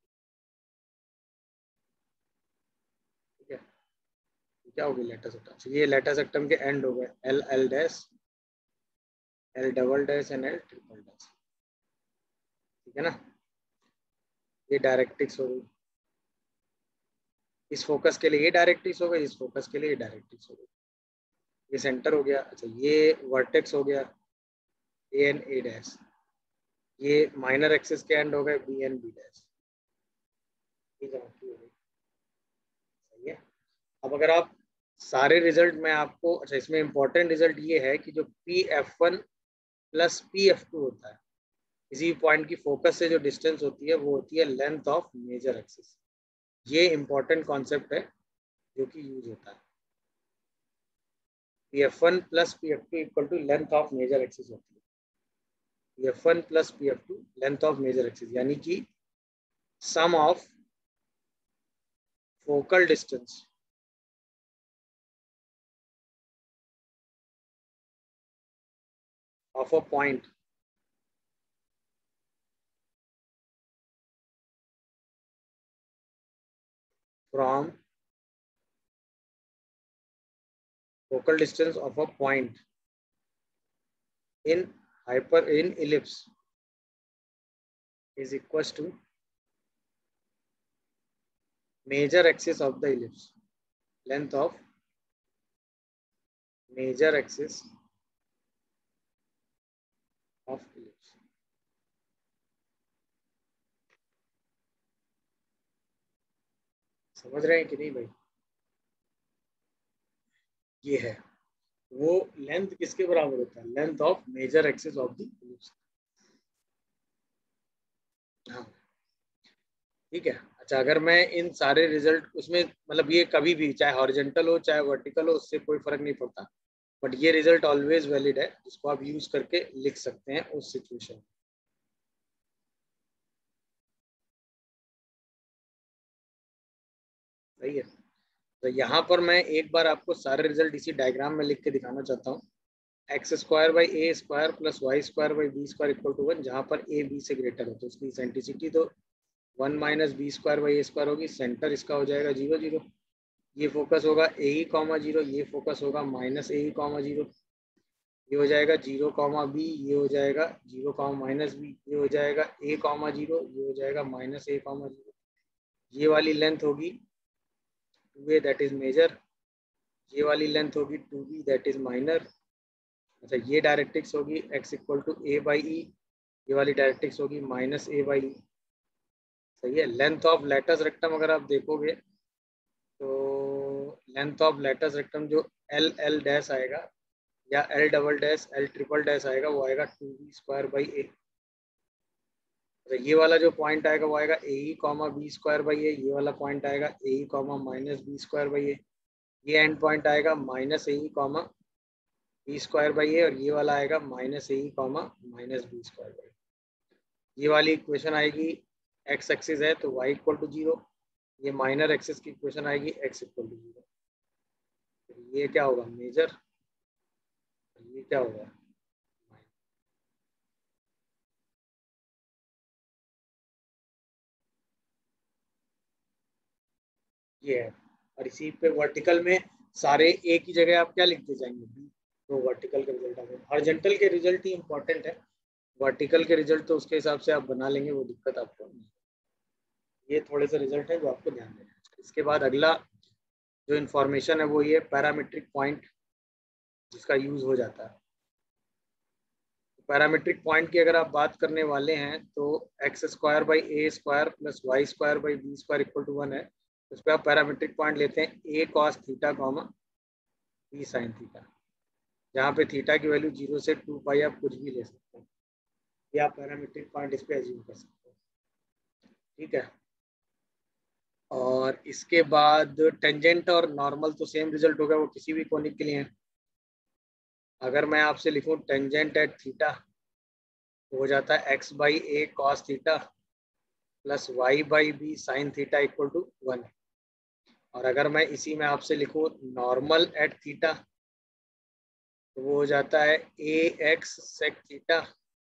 ठीक है। क्या होगी लैटिस रेक्टम? ये लैटिस रेक्टम के एंड हो गए L L dash, L double dash and L triple dash, ठीक है ना। ये डायरेक्ट्रिक्स हो गई, इस फोकस के लिए ये डायरेक्ट्रिक्स हो गई, इस फोकस के लिए ये डायरेक्ट्रिक्स हो गई। ये सेंटर हो गया। अच्छा, ये वर्टेक्स हो गया ए एन ए डैश, ये माइनर एक्सिस के एंड हो गए बी एन बी डैश, ठीक है। सही है। अब अगर आप सारे रिजल्ट में आपको, अच्छा इसमें इंपॉर्टेंट रिजल्ट ये है कि जो P F one plus P F two होता है किसी पॉइंट की फोकस से जो डिस्टेंस होती है वो होती है लेंथ ऑफ मेजर एक्सिस। ये इंपॉर्टेंट कॉन्सेप्ट है जो कि यूज होता है। P F one plus P F two equal to length of major axis होती है। P F one plus P F two length of major axis, यानी कि sum of focal distance of a point from focal distance of a point in hyper in ellipse is equals to major axis of the ellipse, length of major axis of ellipse। समझ रहे हैं कि नहीं भाई? ये है वो लेंथ किसके बराबर होता है? Length of major axis of the ellipse। हाँ ठीक है। अच्छा, अगर मैं इन सारे रिजल्ट उसमें मतलब ये कभी भी चाहे हॉरिजॉन्टल हो चाहे वर्टिकल हो उससे कोई फर्क नहीं पड़ता, बट ये रिजल्ट ऑलवेज वैलिड है, जिसको आप यूज करके लिख सकते हैं उस सिचुएशन में। सही है। तो यहाँ पर मैं एक बार आपको सारे रिजल्ट इसी डायग्राम में लिख के दिखाना चाहता हूँ। X square by a square plus y square by b square equal to one, जहाँ पर ए बी से ग्रेटर है तो उसकी सेंटिसिटी तो one minus b square by a square होगी। सेंटर इसका हो जाएगा जीरो जीरो। ये फोकस होगा ए ई कॉमा जीरो, ये फोकस होगा minus a e comma zero. ये हो जाएगा जीरो कॉमा बी, ये हो जाएगा जीरो कॉमा माइनस बी, ये हो जाएगा ए कॉमा जीरो, ये हो जाएगा माइनस ए कॉमा जीरो। ये वाली लेंथ होगी two a that is major, ये वाली लेंथ होगी two b that is minor. अच्छा, ये डायरेक्ट्रिक्स होगी x equal to a by e, ये वाली डायरेक्ट्रिक्स होगी माइनस ए बाई ई। सही है। लेंथ ऑफ लेटस रेक्टम अगर आप देखोगे तो लेंथ ऑफ लेटस रेक्टम जो एल एल डैश आएगा या L double dash L triple dash आएगा वो आएगा two b square by a. अच्छा, ये वाला जो पॉइंट आएगा वो आएगा a e comma b square by a, ये वाला पॉइंट आएगा a e comma minus b square by a, ये एंड पॉइंट आएगा minus a e comma b square by a, और ये वाला आएगा minus a e comma minus b square by. ये वाली इक्वेशन आएगी एक्स एक्सिस है तो वाई इक्वल टू जीरो, ये माइनर एक्सिस की इक्वेशन आएगी एक्स इक्वल टू जीरो। ये क्या होगा? मेजर। ये क्या होगा? ये है। और इसी पे वर्टिकल में सारे ए की जगह आप क्या लिखते जाएंगे? बी। तो वर्टिकल के रिजल्ट आ गए। हॉरिजॉन्टल के रिजल्ट ही इंपॉर्टेंट है, वर्टिकल के रिजल्ट तो उसके हिसाब से आप बना लेंगे, वो दिक्कत आपको नहीं। ये थोड़े से रिजल्ट है जो आपको ध्यान देना है। इसके बाद अगला जो इन्फॉर्मेशन है वो ये पैरामीट्रिक पॉइंट जिसका यूज हो जाता है। पैरामीट्रिक पॉइंट की अगर आप बात करने वाले हैं तो x square by a square plus y square by b square equal to one है। उस पर आप पैरामीट्रिक पॉइंट लेते हैं a cos theta comma b sine theta, जहाँ पे थीटा की वैल्यू जीरो से टू पाई आप कुछ भी ले सकते हैं। ये आप पैरामीट्रिक पॉइंट इस पे एज्यूम कर सकते हैं। ठीक है। और इसके बाद टेंजेंट और नॉर्मल तो सेम रिजल्ट होगा, वो किसी भी कोनिक के लिए है। अगर मैं आपसे लिखूं टेंजेंट एट थीटा तो हो जाता है x by a cos theta plus y by b sine theta equal to one. और अगर मैं इसी में आपसे लिखूं नॉर्मल एट थीटा तो वो हो जाता है ए एक्स सेक थीटा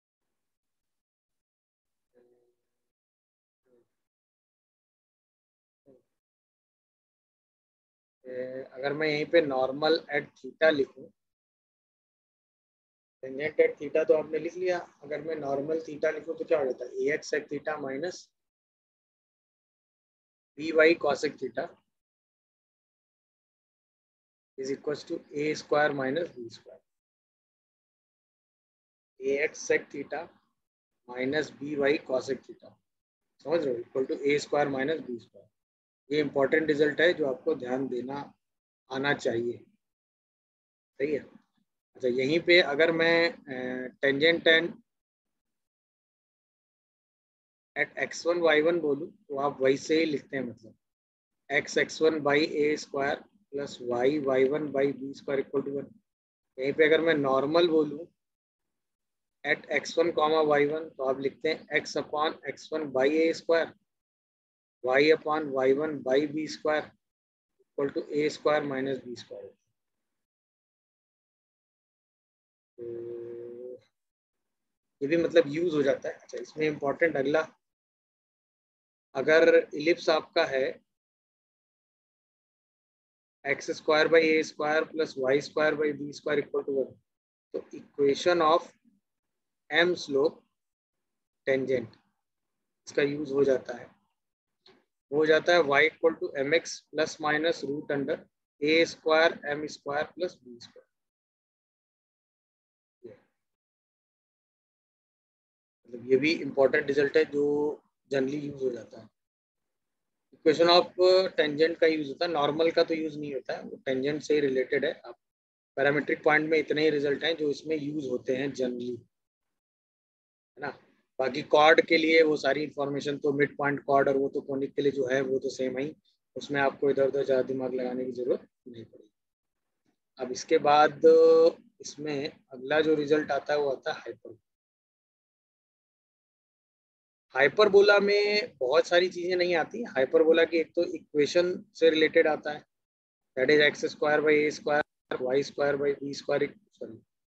अगर मैं यहीं पे नॉर्मल एट थीटा लिखूं, टेंजेंट एट थीटा तो आपने लिख लिया, अगर मैं नॉर्मल थीटा लिखूं तो क्या हो जाता है? ए x sec theta minus b y cosec theta is equal to a square minus b square. A x sec theta minus b y cosec theta, समझ रहे हो, equal to a square minus b square. ये इंपॉर्टेंट रिजल्ट है जो आपको ध्यान देना आना चाहिए। सही है। अच्छा, यहीं पे अगर मैं tangent and at x one y one बोलूँ तो आप वैसे ही लिखते हैं, मतलब x x one by a square plus y y one by b square equal to one. यहीं पे अगर मैं नॉर्मल बोलूँ at x one comma y one तो आप लिखते हैं x upon x one by a square y upon y one by b square equal to a square minus b square. तो ये भी मतलब यूज हो जाता है। अच्छा, इसमें इंपॉर्टेंट अगला, अगर इलिप्स आपका है x square by a square plus y square by b square equal to one, तो equation of m slope tangent इसका यूज हो जाता है, हो जाता है y equal to m x plus minus root under a square m square plus b square. मतलब ये भी इंपॉर्टेंट रिजल्ट है जो जनरली यूज हो जाता है। इक्वेशन ऑफ टेंजेंट का यूज होता है, नॉर्मल का तो यूज नहीं होता है, वो टेंजेंट से ही रिलेटेड है। आप पैरामीट्रिक पॉइंट में इतने ही रिजल्ट हैं जो इसमें यूज होते हैं जनरली, है ना। बाकी कॉर्ड के लिए वो सारी इन्फॉर्मेशन तो मिड पॉइंट कॉर्ड और वो तो कोनिक के लिए जो है वो तो सेम ही, उसमें आपको इधर उधर ज़्यादा दिमाग लगाने की जरूरत नहीं पड़ेगी। अब इसके बाद इसमें अगला जो रिजल्ट आता है वो आता है हाइपर। हाइपरबोला में बहुत सारी चीजें नहीं आती। हाइपरबोला की एक तो इक्वेशन से रिलेटेड आता है, that is x square by a square y square by b square sorry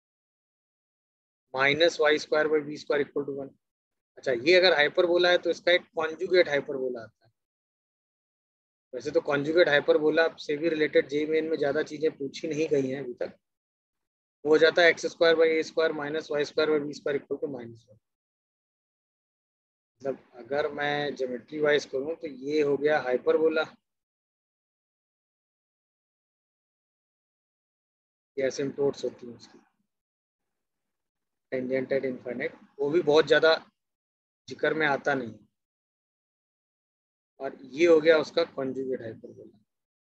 minus y square by b square equal to one. अच्छा, ये अगर हाइपरबोला है तो इसका एक कॉन्जुगेट हाइपरबोला आता है। वैसे तो कॉन्जुगेट हाइपरबोला से भी रिलेटेड जे मेन में ज्यादा चीजें पूछी नहीं गई हैं अभी तक। वो हो जाता है x square by a square minus y square by b square equal to minus one. मतलब अगर मैं ज्योमेट्री वाइज करूँ तो ये हो गया हाइपरबोला। ये एसिम्प्टोट्स होती हैं उसकी, टेंजेंट एट इनफाइनाइट, वो भी बहुत ज़्यादा जिक्र में आता नहीं। और ये हो गया उसका कॉन्जुगेट हाइपरबोला।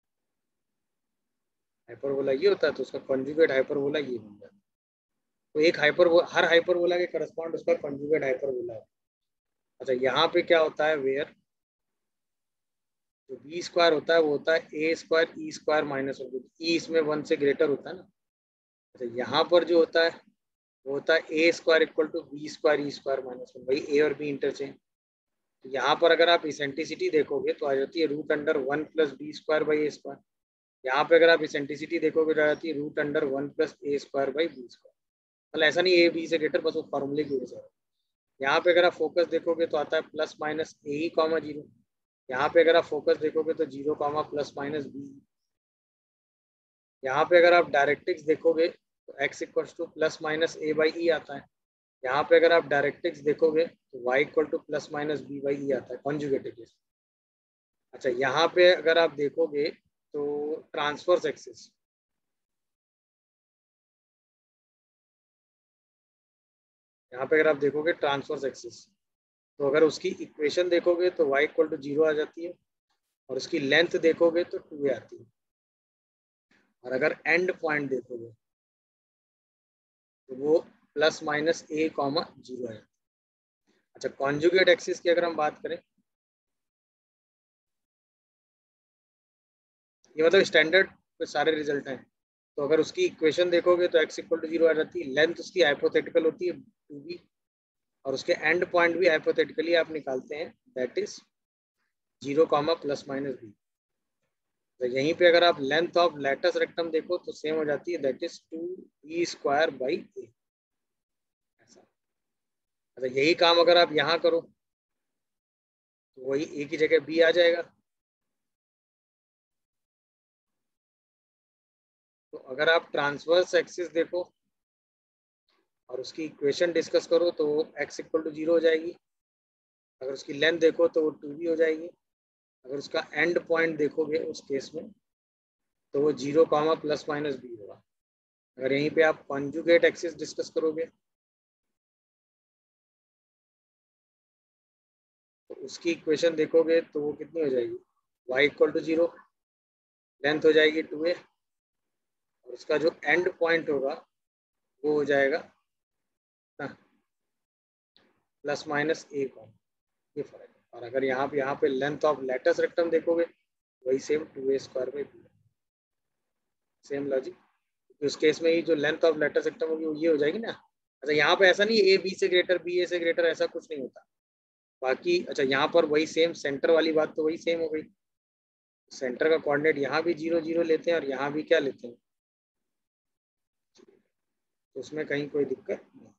हाइपरबोला ये होता है तो उसका कॉन्जुगेट हाइपरबोला ये बन जाता है। तो एक हाइपर हर हाइपरबोला के करस्पॉन्ड उसका कॉन्जुगेट हाइपरबोला है। अच्छा, यहाँ पे क्या होता है, वेयर जो बी स्क्वायर होता है वो होता है a square e square minus one, e इसमें वन से ग्रेटर होता है ना। अच्छा, यहाँ पर जो होता है वो होता है a square equal to b square e square minus one, भाई ए और बी इंटरचेंज। तो यहाँ पर अगर आप इसेंट्रिसिटी देखोगे तो आ जाती है root under one plus b square by a square. यहाँ पे अगर आप इसेंट्रिसिटी देखोगे तो आ जाती है root under one plus a square by b square. मतलब ऐसा नहीं ए बी से ग्रेटर, बस वो फॉर्मूले की वजह से। यहाँ पे अगर आप फोकस देखोगे तो आता है प्लस माइनस ए ही कॉमा जीरो। यहाँ पे अगर आप फोकस देखोगे तो zero comma plus minus b. यहाँ पे अगर आप डायरेक्ट्रिक्स देखोगे तो x equal to plus minus a by e आता है। यहाँ पे अगर आप डायरेक्ट्रिक्स देखोगे तो y equal to plus minus b by e आता है कॉन्जुगेट केस। अच्छा, यहाँ पे अगर आप देखोगे तो ट्रांसवर्स एक्सिस, यहाँ पे अगर आप देखोगे ट्रांसवर्स एक्सिस, तो अगर उसकी इक्वेशन देखोगे तो y इक्वल टू जीरो आ जाती है और उसकी लेंथ देखोगे तो टू ए आती है। और अगर एंड पॉइंट देखोगे तो वो plus minus a comma zero है। अच्छा, कॉन्जुगेट एक्सिस की अगर हम बात करें, ये मतलब स्टैंडर्ड सारे रिजल्ट हैं। तो अगर उसकी इक्वेशन देखोगे तो x इक्वल टू जीरो आ जाती है, लेंथ उसकी हाइपोथेटिकल होती है टू बी, और उसके एंड पॉइंट भी हाइपोथेटिकली आप निकालते हैं, that is zero comma plus minus b. तो यहीं पे अगर आप लेंथ ऑफ लैटस रेक्टम देखो तो सेम हो जाती है, that is two b square by a. ऐसा। अच्छा, यही काम अगर आप यहाँ करो तो वही ए की जगह बी आ जाएगा। तो अगर आप ट्रांसवर्स एक्सिस देखो और उसकी इक्वेशन डिस्कस करो तो x इक्वल टू जीरो हो जाएगी। अगर उसकी लेंथ देखो तो वो टू बी हो जाएगी। अगर उसका एंड पॉइंट देखोगे उस केस में तो वो zero comma plus minus b होगा। अगर यहीं पे आप कॉन्जुगेट एक्सिस डिस्कस करोगे तो उसकी इक्वेशन देखोगे तो वो कितनी हो जाएगी, y equal to zero, length हो जाएगी टू ए, और उसका जो एंड पॉइंट होगा वो हो जाएगा प्लस माइनस ए कॉमा। ये फर्क है। और अगर यहाँ पे यहाँ पे लेंथ ऑफ लेटस रेक्टम देखोगे वही same two a square by b, same logic. उस केस में ही जो लेंथ ऑफ लेटस रेक्टम होगी वो ये हो जाएगी ना। अच्छा यहाँ पे ऐसा नहीं ए बी से ग्रेटर बी ए से ग्रेटर ऐसा कुछ नहीं होता बाकी। अच्छा यहाँ पर वही सेम सेंटर वाली बात तो वही सेम हो गई, सेंटर का कोऑर्डिनेट यहाँ भी जीरो जीरो लेते हैं और यहाँ भी क्या लेते हैं, तो उसमें कहीं कोई दिक्कत नहीं।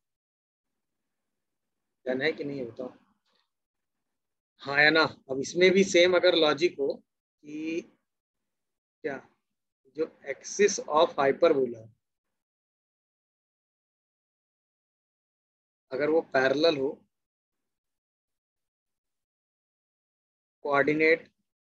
डन है कि नहीं होता? हाँ है ना। अब इसमें भी सेम अगर लॉजिक हो कि क्या जो एक्सिस ऑफ हाइपरबोला अगर वो पैरेलल हो coordinate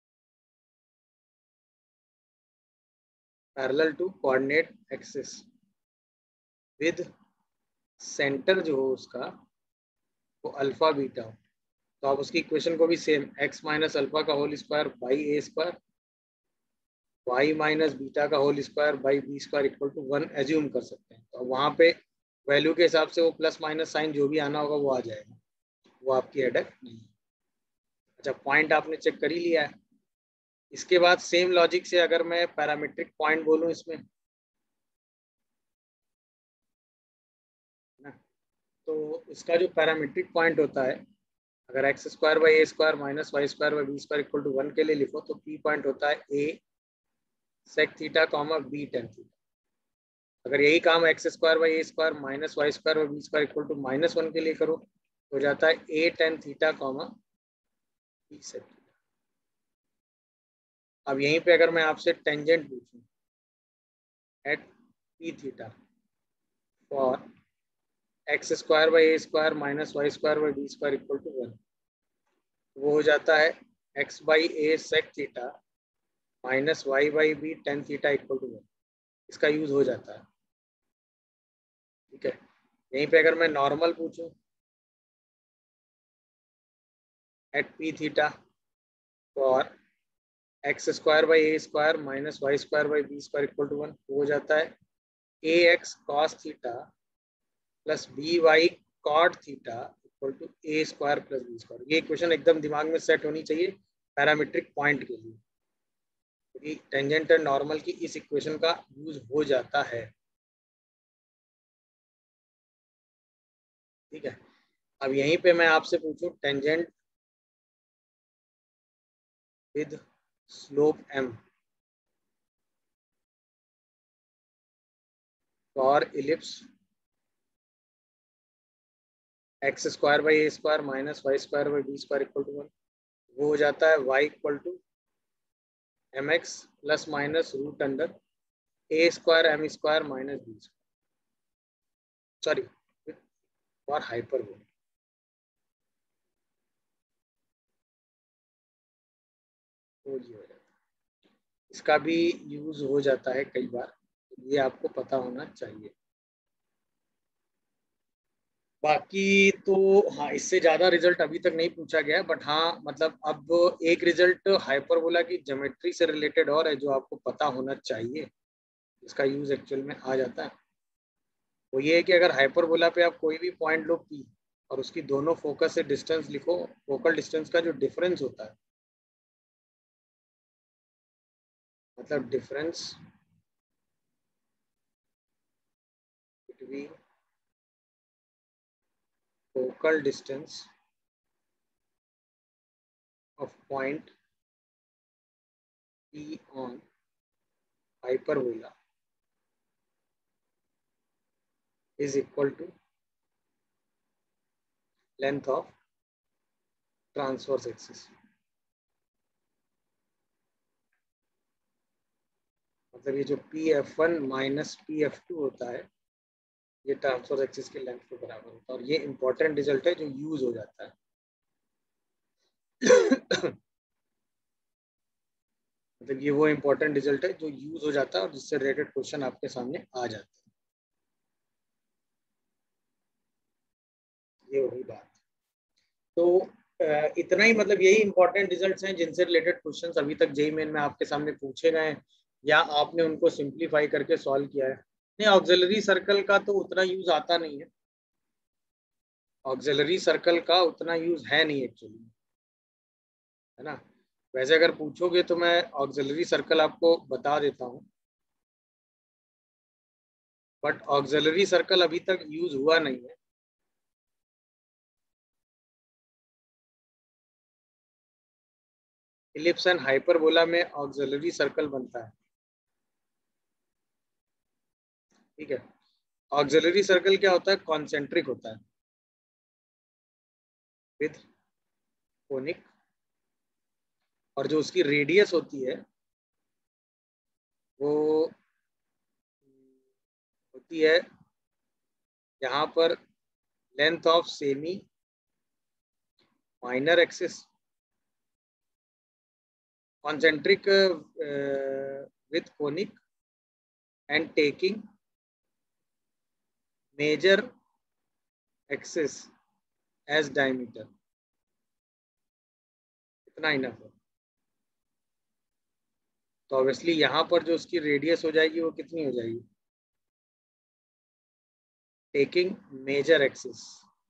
parallel to coordinate axis with centre जो हो उसका वो अल्फा बीटा हो, तो आप उसकी इक्वेशन को भी सेम x माइनस अल्फा का whole square by a square y minus beta का whole square by b square equal to one assume कर सकते हैं। तो वहाँ पे वैल्यू के हिसाब से वो प्लस माइनस साइन जो भी आना होगा वो आ जाएगा, वो आपकी हेडेक नहीं है। अच्छा पॉइंट आपने चेक कर ही लिया है। इसके बाद सेम लॉजिक से अगर मैं पैरामीट्रिक पॉइंट बोलूँ इसमें ना, तो इसका जो पैरामीट्रिक पॉइंट होता है अगर x square by a square minus y square by b square equal to one के लिए लिखो तो पी पॉइंट होता है a sec theta comma b tan theta. अगर यही काम x square by a square minus y square by b square equal to minus one के लिए करो तो हो जाता है a tan theta comma b sec theta. अब यहीं पे अगर मैं आपसे टेंजेंट पूछूं at P theta for x square by a square minus y square by b square equal to one, वो हो जाता है x by a sec theta minus y by b tan theta equal to one. इसका यूज हो जाता है, ठीक है। यहीं पे अगर मैं नॉर्मल पूछूं at P theta for x square by a square minus y square by b square equal to one, हो जाता है ए x cos theta plus B y cot theta equal to a square plus b square. ये इक्वेशन एकदम दिमाग में सेट होनी चाहिए पैरामीट्रिक पॉइंट के लिए, क्योंकि टेंजेंट एंड नॉर्मल की इस इक्वेशन का यूज हो जाता है, ठीक है। अब यहीं पे मैं आपसे पूछूं tangent with slope m for ellipse x square by a square minus y square by b square equal to one, वो हो जाता है y equal to m x plus minus root under a square m square minus b square, sorry for hyperbola. तो ये हो जाता है, इसका भी यूज हो जाता है कई बार, ये आपको पता होना चाहिए। बाकी तो हाँ इससे ज़्यादा रिजल्ट अभी तक नहीं पूछा गया, बट हाँ मतलब अब एक रिजल्ट हाइपरबोला की ज्योमेट्री से रिलेटेड और है जो आपको पता होना चाहिए, इसका यूज एक्चुअल में आ जाता है। वो ये है कि अगर हाइपरबोला पे आप कोई भी पॉइंट लो पी और उसकी दोनों फोकस से डिस्टेंस लिखो, फोकल डिस्टेंस का जो डिफरेंस होता है, मतलब difference between focal distance of point P on hyperbola is equal to length of transverse axis। मतलब ये जो P F one minus P F two होता है ये ट्रांसवर्स एक्सिस के लेंथ के बराबर होता है, और ये इंपॉर्टेंट रिजल्ट है जो यूज हो जाता है। मतलब ये वो इंपॉर्टेंट रिजल्ट है जो यूज हो जाता है और जिससे रिलेटेड क्वेश्चन आपके सामने आ जाते हैं। ये वही बात। तो इतना ही, मतलब यही इंपॉर्टेंट रिजल्ट्स हैं जिनसे रिलेटेड क्वेश्चंस अभी तक जेईई मेन में आपके सामने पूछे गए हैं या आपने उनको सिंप्लीफाई करके सॉल्व किया है। नहीं ऑक्सिलरी सर्कल का तो उतना यूज आता नहीं है, ऑक्सिलरी सर्कल का उतना यूज है नहीं एक्चुअली, है ना। वैसे अगर पूछोगे तो मैं ऑक्सिलरी सर्कल आपको बता देता हूँ, बट ऑक्सिलरी सर्कल अभी तक यूज हुआ नहीं है। इलिप्स एंड हाइपरबोला में ऑक्सिलरी सर्कल बनता है, ठीक है। ऑक्सिलरी सर्कल क्या होता है, कॉन्सेंट्रिक होता है विद कोनिक, और जो उसकी रेडियस होती है वो होती है यहाँ पर length of semi minor axis, concentric uh, with conic and taking major axis as diameter, इतना इनफ है। तो ऑब्वियसली यहाँ पर जो उसकी रेडियस हो जाएगी वो कितनी हो जाएगी, टेकिंग मेजर एक्सिस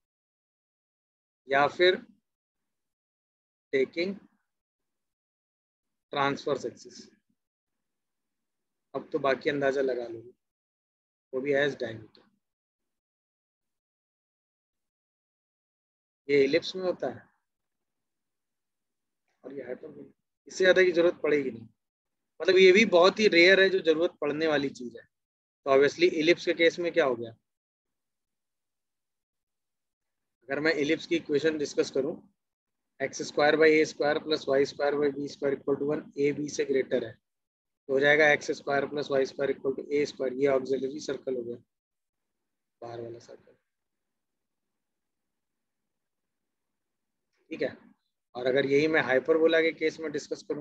या फिर टेकिंग ट्रांसवर्स एक्सिस। अब तो बाकी अंदाजा लगा लोगे, वो भी एज डायमीटर। ये इलिप्स में होता है और ये हाइपरबोला, इससे ज्यादा की जरूरत पड़ेगी नहीं। मतलब ये भी बहुत ही रेयर है जो जरूरत पड़ने वाली चीज है। तो ऑब्वियसली इलिप्स के केस में क्या हो गया, अगर मैं इलिप्स की इक्वेशन डिस्कस करूं, x square by a square plus y square by b square equal to one, a b से ग्रेटर है, तो हो जाएगा x square plus y square equal to a square. ये ऑक्सिलरी सर्कल हो गया, बाहर वाला सर्कल, ठीक है। और अगर यही मैं हाइपरबोला के केस में डिस्कस करूं,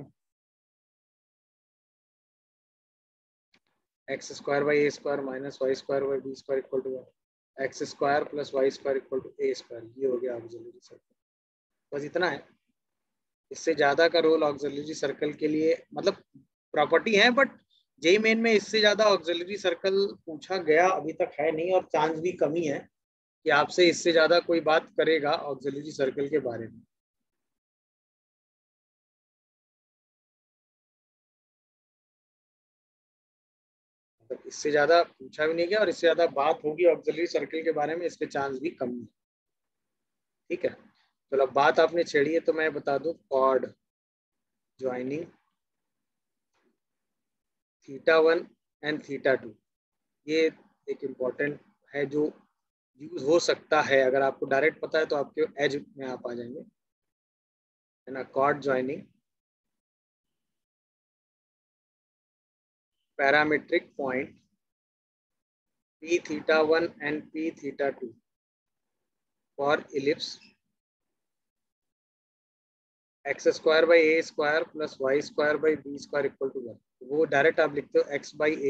x square by a square minus y square by b square equal to one, x square plus y square equal to a square, ये हो गया ऑक्सिलरी सर्कल। बस इतना है, इससे ज्यादा का रोल ऑक्सिलरी सर्कल के लिए, मतलब प्रॉपर्टी है, बट जेई मेन में इससे ज्यादा ऑक्सिलरी सर्कल पूछा गया अभी तक है नहीं, और चांस भी कमी है कि आपसे इससे ज्यादा कोई बात करेगा ऑक्सिलरी सर्कल के बारे में। मतलब इससे ज्यादा पूछा भी नहीं गया, और इससे ज्यादा बात होगी ऑक्सिलरी सर्कल के बारे में, इसके चांस भी कम है, ठीक है। चलो अब बात आपने छेड़ी है तो मैं बता दूं, chord joining theta one and theta two, ये एक इम्पॉर्टेंट है जो यूज हो सकता है। अगर आपको डायरेक्ट पता है तो आपके एज में आप आ जाएंगे, है ना। Chord joining parametric point p theta one and p theta two for ellipse x square by a square plus y square by b square equal to one. वो डायरेक्ट आप लिखते हो x by a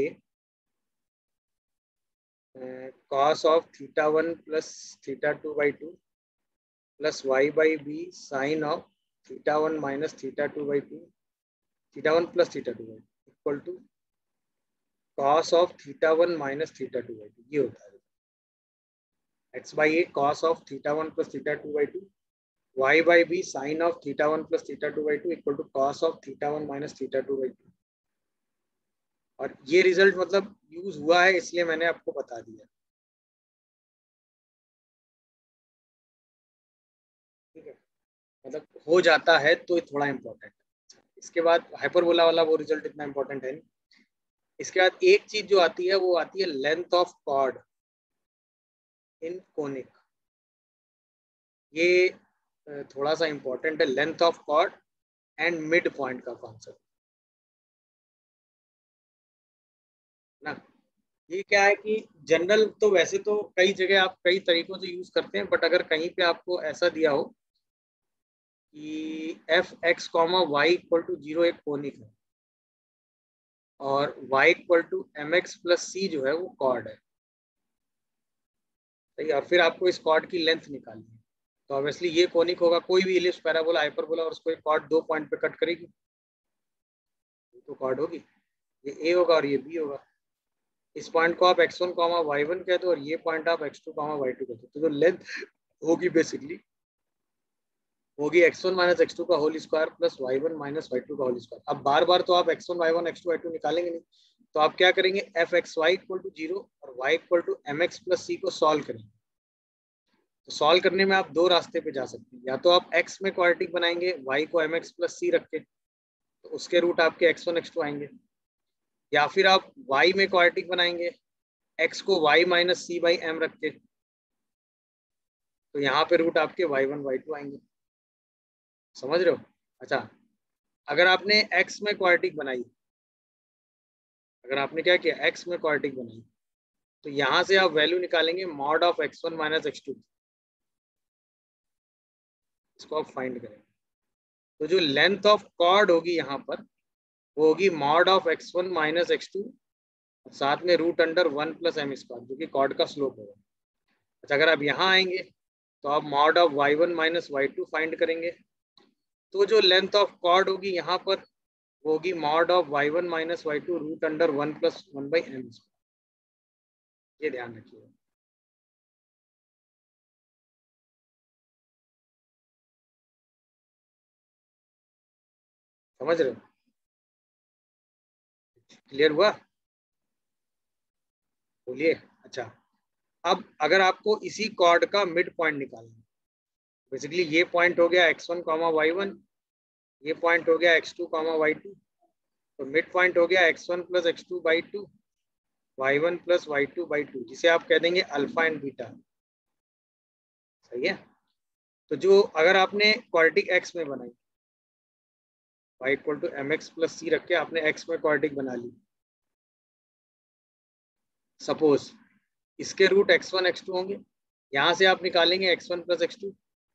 cos of theta one plus theta two by two plus y by b sin of theta one minus theta two by two, theta one plus theta two by two equal to cos of theta one minus theta two by two। ये होता है x by a cos of theta one plus theta two by two, y by b sin of theta one plus theta two by two equal to cos of theta one minus theta two by two। और ये रिजल्ट मतलब यूज हुआ है इसलिए मैंने आपको बता दिया, ठीक है। मतलब हो जाता है तो थोड़ा इंपॉर्टेंट है। इसके बाद हाइपरबोला वाला वो रिजल्ट इतना इंपॉर्टेंट है नहीं। इसके बाद एक चीज जो आती है वो आती है length of chord in conic. ये थोड़ा सा इंपॉर्टेंट है, length of chord and mid point का कॉन्सेप्ट ना। ये क्या है कि जनरल तो वैसे तो कई जगह आप कई तरीकों से यूज करते हैं, बट अगर कहीं पे आपको ऐसा दिया हो कि f x comma y equal to zero एक कोनिक है और y equal to m x plus c जो है वो कॉर्ड है, सही। और फिर आपको इस कॉर्ड की लेंथ निकालनी है, तो ऑब्वियसली ये कोनिक होगा, कोई भी इलिप्स पैराबोला हाइपरबोला, और उसको एक कॉर्ड दो पॉइंट पे कट करेगी तो कॉर्ड होगी। ये ए होगा और ये बी होगा। इस पॉइंट को आप x one comma y one कहते हो और ये पॉइंट आप x two comma y two कहते हो। तो जो लेंथ होगी बेसिकली होगी x one minus x two का whole square plus y one minus y two का होल स्क्वायर। अब बार बार तो आप x one y one x two y two निकालेंगे नहीं, तो आप क्या करेंगे, f x y equal to zero और y equal to m x plus c को सॉल्व करेंगे। तो सॉल्व करने में आप दो रास्ते पे जा सकते हैं, या तो आप x में क्वाड्रेटिक बनाएंगे y को एम एक्स प्लस सी रख के, तो उसके रूट आपके एक्स वन एक्स टू आएंगे, या फिर आप y में क्वाड्रेटिक बनाएंगे x को y minus c by m रख के, तो यहाँ पे रूट आपके वाई वन वाई टू आएंगे। समझ रहे हो? अच्छा, अगर आपने x में क्वाड्रेटिक बनाई, अगर आपने क्या किया x में क्वाड्रेटिक बनाई, तो यहाँ से आप वैल्यू निकालेंगे mod of x one minus x two, इसको आप फाइंड करेंगे। तो जो लेंथ ऑफ कॉर्ड होगी यहाँ पर वो होगी mod of x one minus x two, साथ में root under one plus m square, जो कि कॉर्ड का स्लोप होगा। अच्छा, अगर आप यहाँ आएंगे तो आप mod of y one minus y two find करेंगे, तो जो लेंथ ऑफ कॉर्ड होगी यहाँ पर वो होगी mod of y one minus y two root under one plus one by m square. ये ध्यान रखिए। समझ रहे हो? क्लियर हुआ? बोलिए। अच्छा, अब अगर आपको इसी कॉर्ड का मिड पॉइंट निकालना है, बेसिकली ये पॉइंट हो गया x one comma y one, ये पॉइंट हो गया x two comma y two, तो मिड पॉइंट हो गया x one plus x two by two, y one plus y two by two, जिसे आप कह देंगे अल्फा एंड बीटा। सही है? तो जो अगर आपने क्वाड्रेटिक एक्स में बनाई, y equal to m x plus c रख के आपने x में क्वाड्रेटिक बना ली, सपोज इसके root x one x two होंगे, यहां से आप निकालेंगे x one plus x two,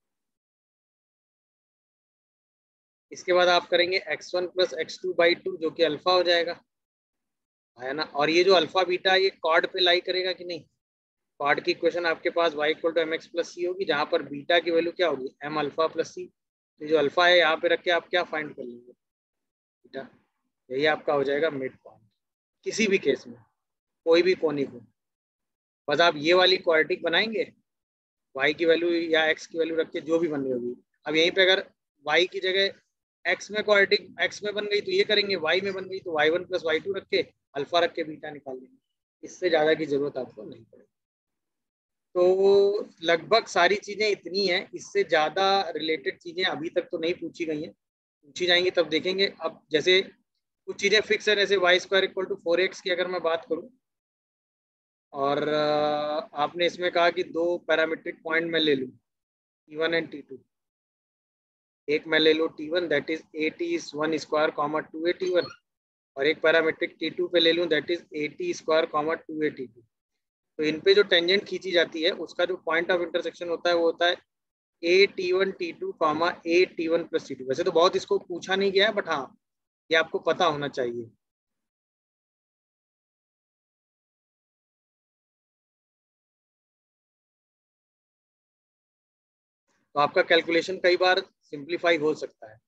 इसके बाद आप करेंगे x one plus x two by two, जो कि अल्फा हो जाएगा, आया ना? और ये जो अल्फा बीटा ये कॉर्ड पे लाई करेगा कि नहीं? कॉर्ड की इक्वेशन आपके पास y equal to m x plus c होगी, जहां पर बीटा की वैल्यू क्या होगी, एम अल्फा प्लस सी। तो जो अल्फा है यहाँ पे रख के आप क्या फाइंड कर लेंगे, बीटा। यही आपका हो जाएगा मिड पॉइंट किसी भी केस में, कोई भी कोनिक हो। बस आप ये वाली क्वाड्रेटिक बनाएंगे, y की वैल्यू या x की वैल्यू रख के जो भी बन रही होगी। अब यहीं पे अगर y की जगह x में क्वाड्रेटिक x में बन गई तो ये करेंगे, y में बन गई तो y one plus y two रख के अल्फा रख के बीटा निकाल लेंगे। इससे ज़्यादा की जरूरत आपको नहीं पड़ेगी। तो लगभग सारी चीज़ें इतनी हैं, इससे ज़्यादा रिलेटेड चीज़ें अभी तक तो नहीं पूछी गई हैं, पूछी जाएंगी तब देखेंगे। अब जैसे कुछ चीज़ें फिक्स है, जैसे y square equal to four x की अगर मैं बात करूँ, और आपने इसमें कहा कि दो पैरामीट्रिक पॉइंट मैं ले लूँ t one and t two, एक मैं ले लूँ t one that is a t one square comma two a t one, और एक पैरामीट्रिक टी टू पे ले लूँ that is a t square comma two a t two. तो इन पे जो टेंजेंट खींची जाती है उसका जो पॉइंट ऑफ इंटरसेक्शन होता है वो होता है a t one t two comma a t one plus t two. वैसे तो बहुत इसको पूछा नहीं गया है, बट हाँ ये आपको पता होना चाहिए। तो आपका कैलकुलेशन कई बार सिंप्लीफाई हो सकता है।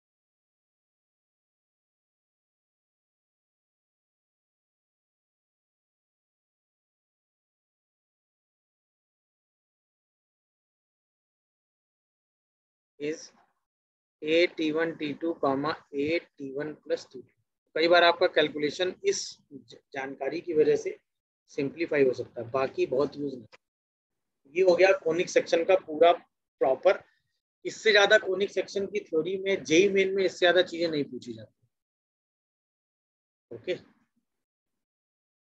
Is a t one t two comma a t one plus t two. कई बार आपका कैलकुलेशन इस जानकारी की वजह से सिंप्लीफाई हो सकता है, बाकी बहुत यूज नहीं। ये हो गया कोनिक सेक्शन का पूरा प्रॉपर। इससे ज्यादा कोनिक सेक्शन की थ्योरी में जेई मेन में इससे ज्यादा चीजें नहीं पूछी जाती। ओके।